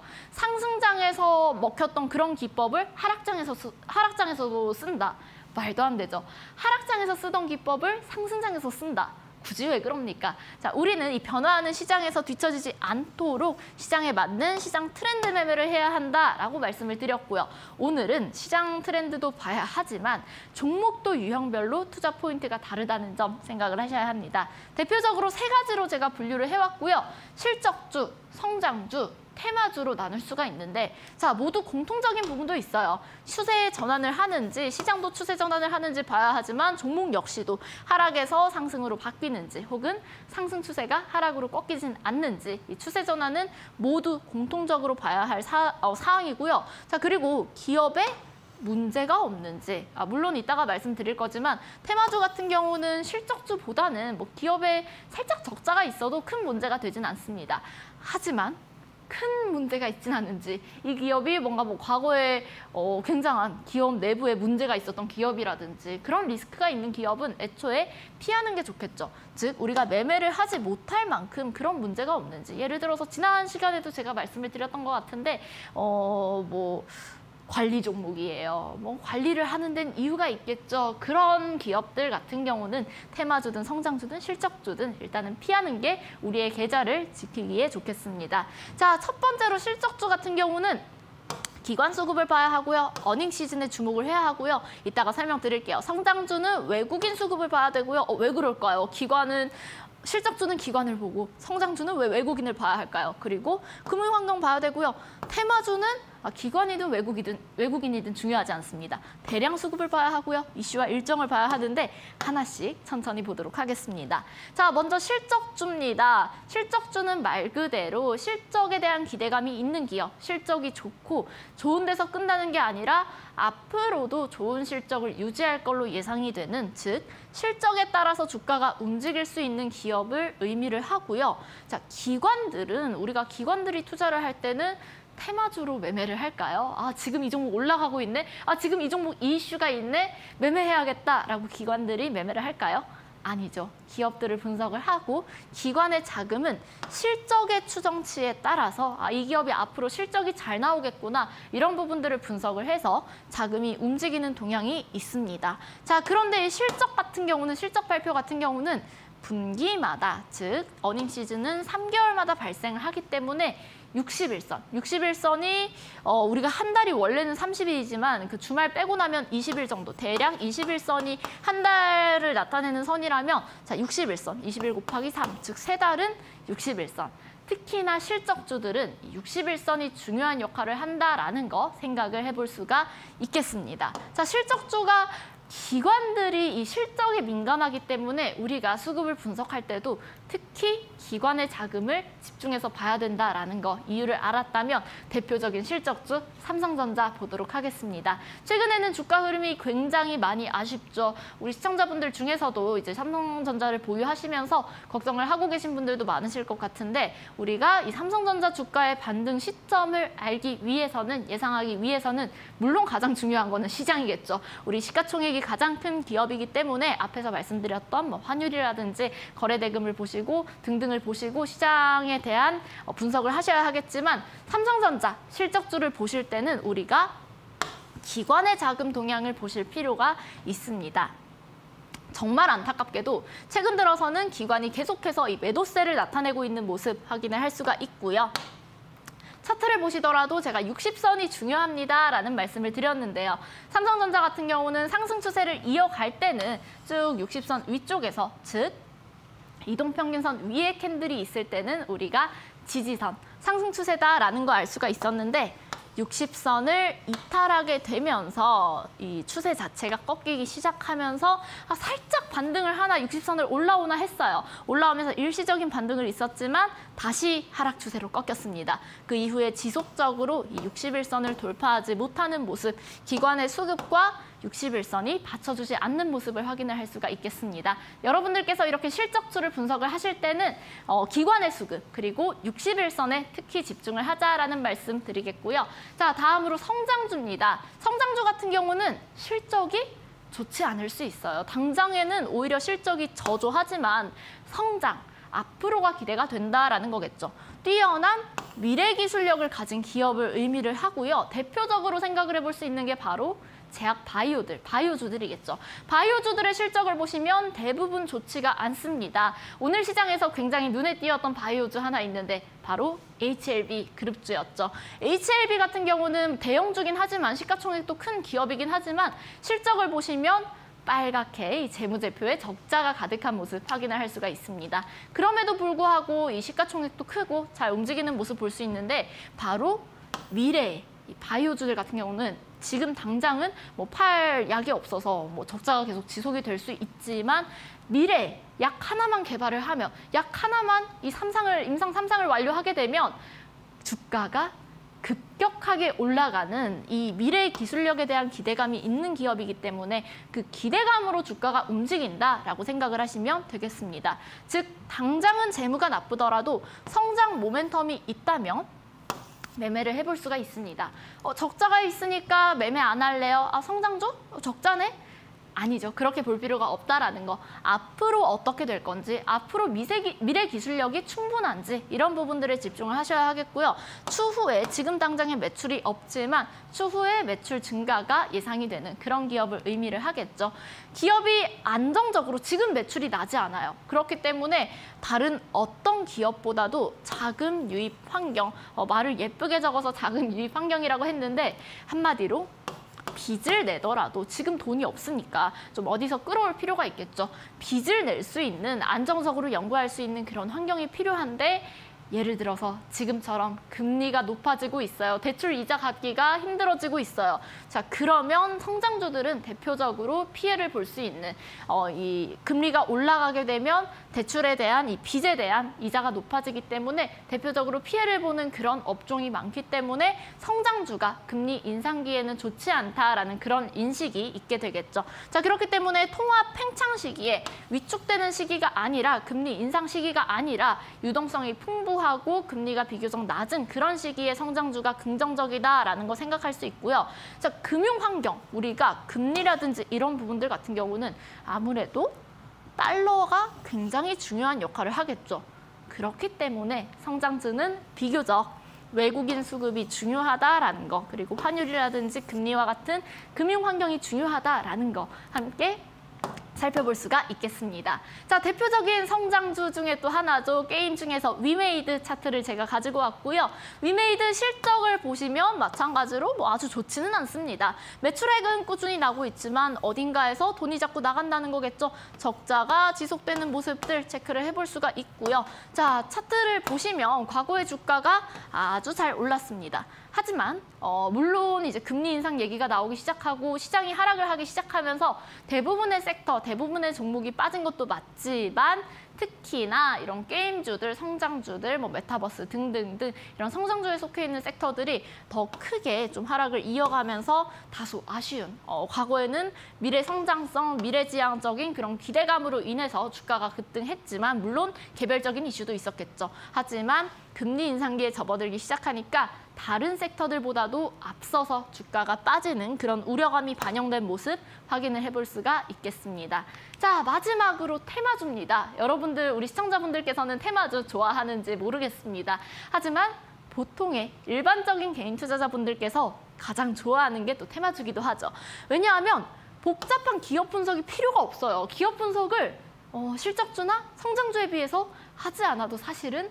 상승장에서 먹혔던 그런 기법을 하락장에서 쓰, 하락장에서도 쓴다. 말도 안 되죠. 하락장에서 쓰던 기법을 상승장에서 쓴다. 굳이 왜 그럽니까? 자, 우리는 이 변화하는 시장에서 뒤처지지 않도록 시장에 맞는 시장 트렌드 매매를 해야 한다라고 말씀을 드렸고요. 오늘은 시장 트렌드도 봐야 하지만 종목도 유형별로 투자 포인트가 다르다는 점 생각을 하셔야 합니다. 대표적으로 세 가지로 제가 분류를 해왔고요. 실적주, 성장주, 테마주로 나눌 수가 있는데 자 모두 공통적인 부분도 있어요. 추세 전환을 하는지 시장도 추세 전환을 하는지 봐야 하지만 종목 역시도 하락에서 상승으로 바뀌는지 혹은 상승 추세가 하락으로 꺾이진 않는지 이 추세 전환은 모두 공통적으로 봐야 할 사, 어, 사항이고요. 자 그리고 기업의 문제가 없는지 아, 물론 이따가 말씀드릴 거지만 테마주 같은 경우는 실적주보다는 뭐 기업에 살짝 적자가 있어도 큰 문제가 되진 않습니다. 하지만 큰 문제가 있진 않은지 이 기업이 뭔가 뭐 과거에 어, 굉장한 기업 내부에 문제가 있었던 기업이라든지 그런 리스크가 있는 기업은 애초에 피하는 게 좋겠죠. 즉 우리가 매매를 하지 못할 만큼 그런 문제가 없는지 예를 들어서 지난 시간에도 제가 말씀을 드렸던 것 같은데 어, 뭐 관리 종목이에요. 뭐 관리를 하는 데는 이유가 있겠죠. 그런 기업들 같은 경우는 테마주든 성장주든 실적주든 일단은 피하는 게 우리의 계좌를 지키기에 좋겠습니다. 자, 첫 번째로 실적주 같은 경우는 기관 수급을 봐야 하고요. 어닝 시즌에 주목을 해야 하고요. 이따가 설명드릴게요. 성장주는 외국인 수급을 봐야 되고요. 어, 왜 그럴까요? 기관은 실적주는 기관을 보고 성장주는 왜 외국인을 봐야 할까요? 그리고 금융환경 봐야 되고요. 테마주는 아, 기관이든 외국이든 외국인이든 중요하지 않습니다. 대량 수급을 봐야 하고요. 이슈와 일정을 봐야 하는데 하나씩 천천히 보도록 하겠습니다. 자, 먼저 실적주입니다. 실적주는 말 그대로 실적에 대한 기대감이 있는 기업, 실적이 좋고 좋은 데서 끝나는 게 아니라 앞으로도 좋은 실적을 유지할 걸로 예상이 되는, 즉 실적에 따라서 주가가 움직일 수 있는 기업을 의미를 하고요. 자, 기관들은 우리가 기관들이 투자를 할 때는 테마주로 매매를 할까요? 아, 지금 이 종목 올라가고 있네? 아, 지금 이 종목 이슈가 있네? 매매해야겠다라고 기관들이 매매를 할까요? 아니죠. 기업들을 분석을 하고 기관의 자금은 실적의 추정치에 따라서 아, 이 기업이 앞으로 실적이 잘 나오겠구나 이런 부분들을 분석을 해서 자금이 움직이는 동향이 있습니다. 자, 그런데 이 실적 같은 경우는 실적 발표 같은 경우는 분기마다, 즉 어닝 시즌은 삼 개월마다 발생을 하기 때문에 육십 일선, 육십 일선이 어, 우리가 한 달이 원래는 삼십 일이지만 그 주말 빼고 나면 이십 일 정도, 대략 이십 일선이 한 달을 나타내는 선이라면 자 육십 일선, 이십 일 곱하기 삼, 즉 세 달은 육십 일선. 특히나 실적주들은 육십 일선이 중요한 역할을 한다라는 거 생각을 해볼 수가 있겠습니다. 자, 실적주가 기관들이 이 실적에 민감하기 때문에 우리가 수급을 분석할 때도 특히 기관의 자금을 집중해서 봐야 된다라는 거 이유를 알았다면 대표적인 실적주 삼성전자 보도록 하겠습니다. 최근에는 주가 흐름이 굉장히 많이 아쉽죠. 우리 시청자분들 중에서도 이제 삼성전자를 보유하시면서 걱정을 하고 계신 분들도 많으실 것 같은데 우리가 이 삼성전자 주가의 반등 시점을 알기 위해서는 예상하기 위해서는 물론 가장 중요한 거는 시장이겠죠. 우리 시가총액이 가장 큰 기업이기 때문에 앞에서 말씀드렸던 뭐 환율이라든지 거래대금을 보시고 등등을 보시고 시장에 대한 분석을 하셔야 하겠지만 삼성전자 실적주를 보실 때는 우리가 기관의 자금 동향을 보실 필요가 있습니다. 정말 안타깝게도 최근 들어서는 기관이 계속해서 이 매도세를 나타내고 있는 모습 확인을 할 수가 있고요. 차트를 보시더라도 제가 육십 선이 중요합니다라는 말씀을 드렸는데요. 삼성전자 같은 경우는 상승 추세를 이어갈 때는 쭉 육십 선 위쪽에서, 즉 이동평균선 위에 캔들이 있을 때는 우리가 지지선, 상승 추세다라는 거 알 수가 있었는데 육십 선을 이탈하게 되면서 이 추세 자체가 꺾이기 시작하면서 아, 살짝 반등을 하나 육십 선을 올라오나 했어요. 올라오면서 일시적인 반등을 있었지만 다시 하락 추세로 꺾였습니다. 그 이후에 지속적으로 이 육십 일선을 돌파하지 못하는 모습, 기관의 수급과 육십 일선이 받쳐주지 않는 모습을 확인을 할 수가 있겠습니다. 여러분들께서 이렇게 실적주를 분석을 하실 때는 어, 기관의 수급 그리고 육십 일선에 특히 집중을 하자라는 말씀 드리겠고요. 자, 다음으로 성장주입니다. 성장주 같은 경우는 실적이 좋지 않을 수 있어요. 당장에는 오히려 실적이 저조하지만 성장, 앞으로가 기대가 된다라는 거겠죠. 뛰어난 미래 기술력을 가진 기업을 의미를 하고요. 대표적으로 생각을 해볼 수 있는 게 바로 제약 바이오들, 바이오주들이겠죠. 바이오주들의 실적을 보시면 대부분 좋지가 않습니다. 오늘 시장에서 굉장히 눈에 띄었던 바이오주 하나 있는데 바로 에이치엘비 그룹주였죠. 에이치엘비 같은 경우는 대형주긴 하지만 시가총액도 큰 기업이긴 하지만 실적을 보시면 빨갛게 이 재무제표에 적자가 가득한 모습 확인을 할 수가 있습니다. 그럼에도 불구하고 이 시가총액도 크고 잘 움직이는 모습 볼 수 있는데 바로 미래의 이 바이오주들 같은 경우는 지금 당장은 뭐 팔 약이 없어서 뭐 적자가 계속 지속이 될 수 있지만 미래 약 하나만 개발을 하면 약 하나만 이 삼상을 임상 삼상을 완료하게 되면 주가가 급격하게 올라가는 이 미래의 기술력에 대한 기대감이 있는 기업이기 때문에 그 기대감으로 주가가 움직인다라고 생각을 하시면 되겠습니다. 즉 당장은 재무가 나쁘더라도 성장 모멘텀이 있다면 매매를 해볼 수가 있습니다. 어, 적자가 있으니까 매매 안 할래요? 아, 성장주? 어, 적자네? 아니죠. 그렇게 볼 필요가 없다라는 거. 앞으로 어떻게 될 건지, 앞으로 미세기, 미래 기술력이 충분한지 이런 부분들에 집중을 하셔야 하겠고요. 추후에 지금 당장의 매출이 없지만 추후에 매출 증가가 예상이 되는 그런 기업을 의미를 하겠죠. 기업이 안정적으로 지금 매출이 나지 않아요. 그렇기 때문에 다른 어떤 기업보다도 자금 유입 환경, 어, 말을 예쁘게 적어서 자금 유입 환경이라고 했는데 한마디로 빚을 내더라도 지금 돈이 없으니까 좀 어디서 끌어올 필요가 있겠죠. 빚을 낼 수 있는, 안정적으로 연구할 수 있는 그런 환경이 필요한데 예를 들어서 지금처럼 금리가 높아지고 있어요. 대출 이자 갚기가 힘들어지고 있어요. 자, 그러면 성장주들은 대표적으로 피해를 볼 수 있는 어, 이 금리가 올라가게 되면 대출에 대한 이 빚에 대한 이자가 높아지기 때문에 대표적으로 피해를 보는 그런 업종이 많기 때문에 성장주가 금리 인상기에는 좋지 않다라는 그런 인식이 있게 되겠죠. 자, 그렇기 때문에 통화 팽창 시기에 위축되는 시기가 아니라 금리 인상 시기가 아니라 유동성이 풍부한 하고 금리가 비교적 낮은 그런 시기에 성장주가 긍정적이다라는 거 생각할 수 있고요. 자, 금융 환경, 우리가 금리라든지 이런 부분들 같은 경우는 아무래도 달러가 굉장히 중요한 역할을 하겠죠. 그렇기 때문에 성장주는 비교적 외국인 수급이 중요하다라는 거, 그리고 환율이라든지 금리와 같은 금융 환경이 중요하다라는 거 함께 살펴볼 수가 있겠습니다. 자, 대표적인 성장주 중에 또 하나죠. 게임 중에서 위메이드 차트를 제가 가지고 왔고요. 위메이드 실적을 보시면 마찬가지로 뭐 아주 좋지는 않습니다. 매출액은 꾸준히 나고 있지만 어딘가에서 돈이 자꾸 나간다는 거겠죠. 적자가 지속되는 모습들 체크를 해볼 수가 있고요. 자, 차트를 보시면 과거의 주가가 아주 잘 올랐습니다. 하지만 어, 물론 이제 금리 인상 얘기가 나오기 시작하고 시장이 하락을 하기 시작하면서 대부분의 섹터, 대부분의 종목이 빠진 것도 맞지만 특히나 이런 게임주들, 성장주들, 뭐 메타버스 등등등 이런 성장주에 속해 있는 섹터들이 더 크게 좀 하락을 이어가면서 다소 아쉬운 어, 과거에는 미래 성장성, 미래지향적인 그런 기대감으로 인해서 주가가 급등했지만 물론 개별적인 이슈도 있었겠죠. 하지만 금리 인상기에 접어들기 시작하니까 다른 섹터들보다도 앞서서 주가가 빠지는 그런 우려감이 반영된 모습 확인을 해볼 수가 있겠습니다. 자, 마지막으로 테마주입니다. 여러분들, 우리 시청자분들께서는 테마주 좋아하는지 모르겠습니다. 하지만 보통의 일반적인 개인 투자자분들께서 가장 좋아하는 게 또 테마주기도 하죠. 왜냐하면 복잡한 기업 분석이 필요가 없어요. 기업 분석을 어, 실적주나 성장주에 비해서 하지 않아도 사실은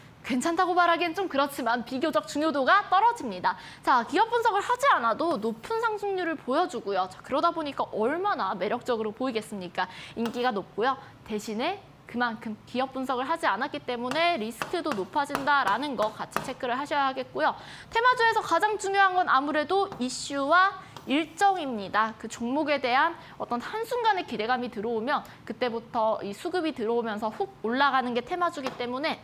괜찮다고 말하기엔 좀 그렇지만 비교적 중요도가 떨어집니다. 자, 기업 분석을 하지 않아도 높은 상승률을 보여주고요. 자, 그러다 보니까 얼마나 매력적으로 보이겠습니까? 인기가 높고요. 대신에 그만큼 기업 분석을 하지 않았기 때문에 리스크도 높아진다라는 거 같이 체크를 하셔야 하겠고요. 테마주에서 가장 중요한 건 아무래도 이슈와 일정입니다. 그 종목에 대한 어떤 한순간의 기대감이 들어오면 그때부터 이 수급이 들어오면서 훅 올라가는 게 테마주기 때문에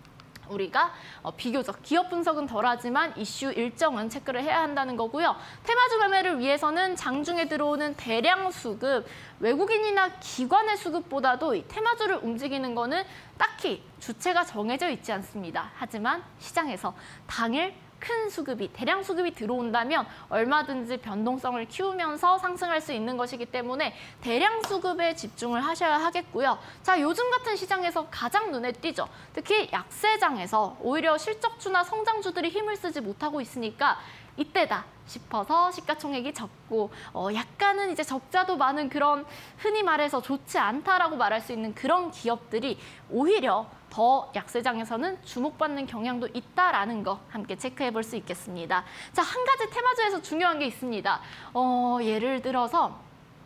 우리가 어, 비교적 기업 분석은 덜하지만 이슈 일정은 체크를 해야 한다는 거고요. 테마주 매매를 위해서는 장중에 들어오는 대량 수급, 외국인이나 기관의 수급보다도 이 테마주를 움직이는 거는 딱히 주체가 정해져 있지 않습니다. 하지만 시장에서 당일 큰 수급이, 대량 수급이 들어온다면 얼마든지 변동성을 키우면서 상승할 수 있는 것이기 때문에 대량 수급에 집중을 하셔야 하겠고요. 자, 요즘 같은 시장에서 가장 눈에 띄죠. 특히 약세장에서 오히려 실적주나 성장주들이 힘을 쓰지 못하고 있으니까 이때다 싶어서 시가총액이 적고 어, 약간은 이제 적자도 많은 그런 흔히 말해서 좋지 않다라고 말할 수 있는 그런 기업들이 오히려 더 약세장에서는 주목받는 경향도 있다라는 거 함께 체크해 볼 수 있겠습니다. 자, 한 가지 테마주에서 중요한 게 있습니다. 어, 예를 들어서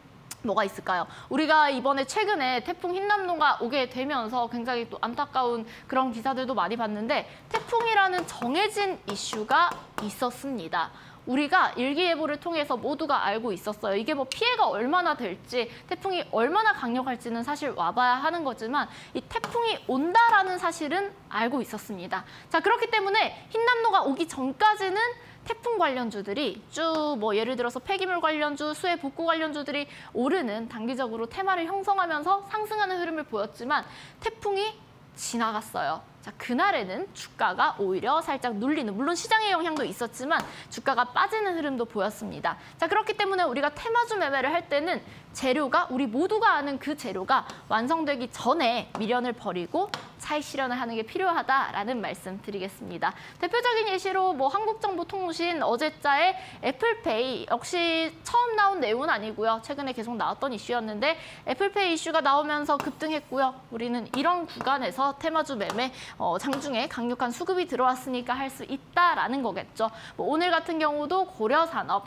뭐가 있을까요? 우리가 이번에 최근에 태풍 흰남노가 오게 되면서 굉장히 또 안타까운 그런 기사들도 많이 봤는데 태풍이라는 정해진 이슈가 있었습니다. 우리가 일기예보를 통해서 모두가 알고 있었어요. 이게 뭐 피해가 얼마나 될지, 태풍이 얼마나 강력할지는 사실 와봐야 하는 거지만 이 태풍이 온다라는 사실은 알고 있었습니다. 자, 그렇기 때문에 흰남노가 오기 전까지는 태풍 관련주들이 쭉 뭐 예를 들어서 폐기물 관련주, 수해 복구 관련주들이 오르는 단기적으로 테마를 형성하면서 상승하는 흐름을 보였지만 태풍이 지나갔어요. 자, 그날에는 주가가 오히려 살짝 눌리는, 물론 시장의 영향도 있었지만 주가가 빠지는 흐름도 보였습니다. 자, 그렇기 때문에 우리가 테마주 매매를 할 때는 재료가, 우리 모두가 아는 그 재료가 완성되기 전에 미련을 버리고 차익 실현을 하는 게 필요하다라는 말씀 드리겠습니다. 대표적인 예시로 뭐 한국정보통신 어제자의 애플페이, 역시 처음 나온 내용은 아니고요. 최근에 계속 나왔던 이슈였는데 애플페이 이슈가 나오면서 급등했고요. 우리는 이런 구간에서 테마주 매매, 어, 장중에 강력한 수급이 들어왔으니까 할 수 있다라는 거겠죠. 뭐 오늘 같은 경우도 고려산업,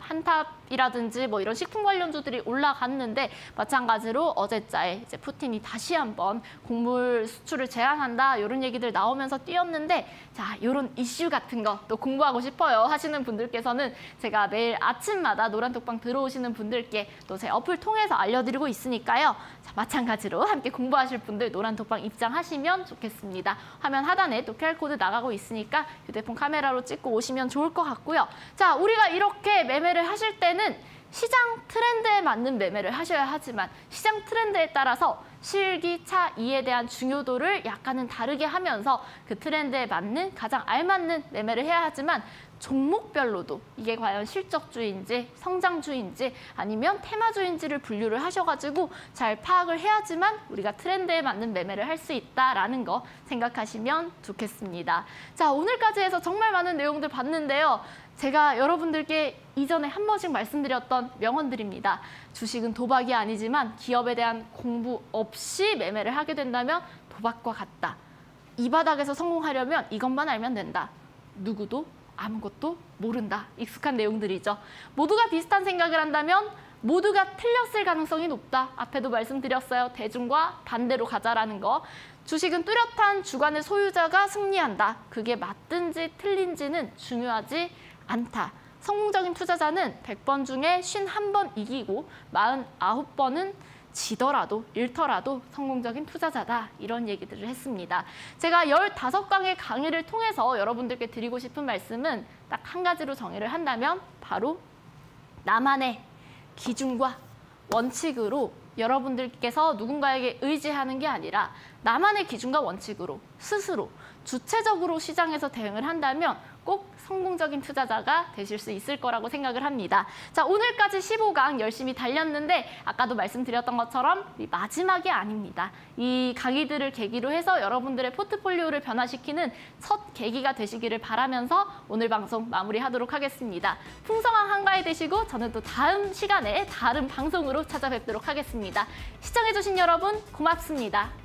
한탑이라든지 뭐 이런 식품 관련주들이 올라갔는데 마찬가지로 어제자에 이제 푸틴이 다시 한번 곡물 수출을 제한한다 이런 얘기들 나오면서 뛰었는데 자, 이런 이슈 같은 거 또 공부하고 싶어요 하시는 분들께서는 제가 매일 아침마다 노란톡방 들어오시는 분들께 또 제 어플 통해서 알려드리고 있으니까요. 자, 마찬가지로 함께 공부하실 분들 노란톡방 입장하시면 좋겠습니다. 화면 하단에 또 큐알코드 나가고 있으니까 휴대폰 카메라로 찍고 오시면 좋을 것 같고요. 자, 우리가 이렇게 매매를 하실 때는 시장 트렌드에 맞는 매매를 하셔야 하지만 시장 트렌드에 따라서 실기, 차, 이에 대한 중요도를 약간은 다르게 하면서 그 트렌드에 맞는 가장 알맞는 매매를 해야 하지만 종목별로도 이게 과연 실적주인지 성장주인지 아니면 테마주인지를 분류를 하셔가지고 잘 파악을 해야지만 우리가 트렌드에 맞는 매매를 할 수 있다라는 거 생각하시면 좋겠습니다. 자, 오늘까지 해서 정말 많은 내용들 봤는데요. 제가 여러분들께 이전에 한 번씩 말씀드렸던 명언들입니다. 주식은 도박이 아니지만 기업에 대한 공부 없이 매매를 하게 된다면 도박과 같다. 이 바닥에서 성공하려면 이것만 알면 된다. 누구도 아무것도 모른다. 익숙한 내용들이죠. 모두가 비슷한 생각을 한다면 모두가 틀렸을 가능성이 높다. 앞에도 말씀드렸어요. 대중과 반대로 가자라는 거. 주식은 뚜렷한 주관의 소유자가 승리한다. 그게 맞든지 틀린지는 중요하지 않다. 성공적인 투자자는 백 번 중에 오십일 번 이기고 사십구 번은 지더라도 잃더라도 성공적인 투자자다. 이런 얘기들을 했습니다. 제가 십오 강의 강의를 통해서 여러분들께 드리고 싶은 말씀은 딱 한 가지로 정의를 한다면 바로 나만의 기준과 원칙으로 여러분들께서 누군가에게 의지하는 게 아니라 나만의 기준과 원칙으로 스스로 주체적으로 시장에서 대응을 한다면 꼭 성공적인 투자자가 되실 수 있을 거라고 생각을 합니다. 자, 오늘까지 십오 강 열심히 달렸는데 아까도 말씀드렸던 것처럼 마지막이 아닙니다. 이 강의들을 계기로 해서 여러분들의 포트폴리오를 변화시키는 첫 계기가 되시기를 바라면서 오늘 방송 마무리하도록 하겠습니다. 풍성한 한가위 되시고 저는 또 다음 시간에 다른 방송으로 찾아뵙도록 하겠습니다. 시청해주신 여러분 고맙습니다.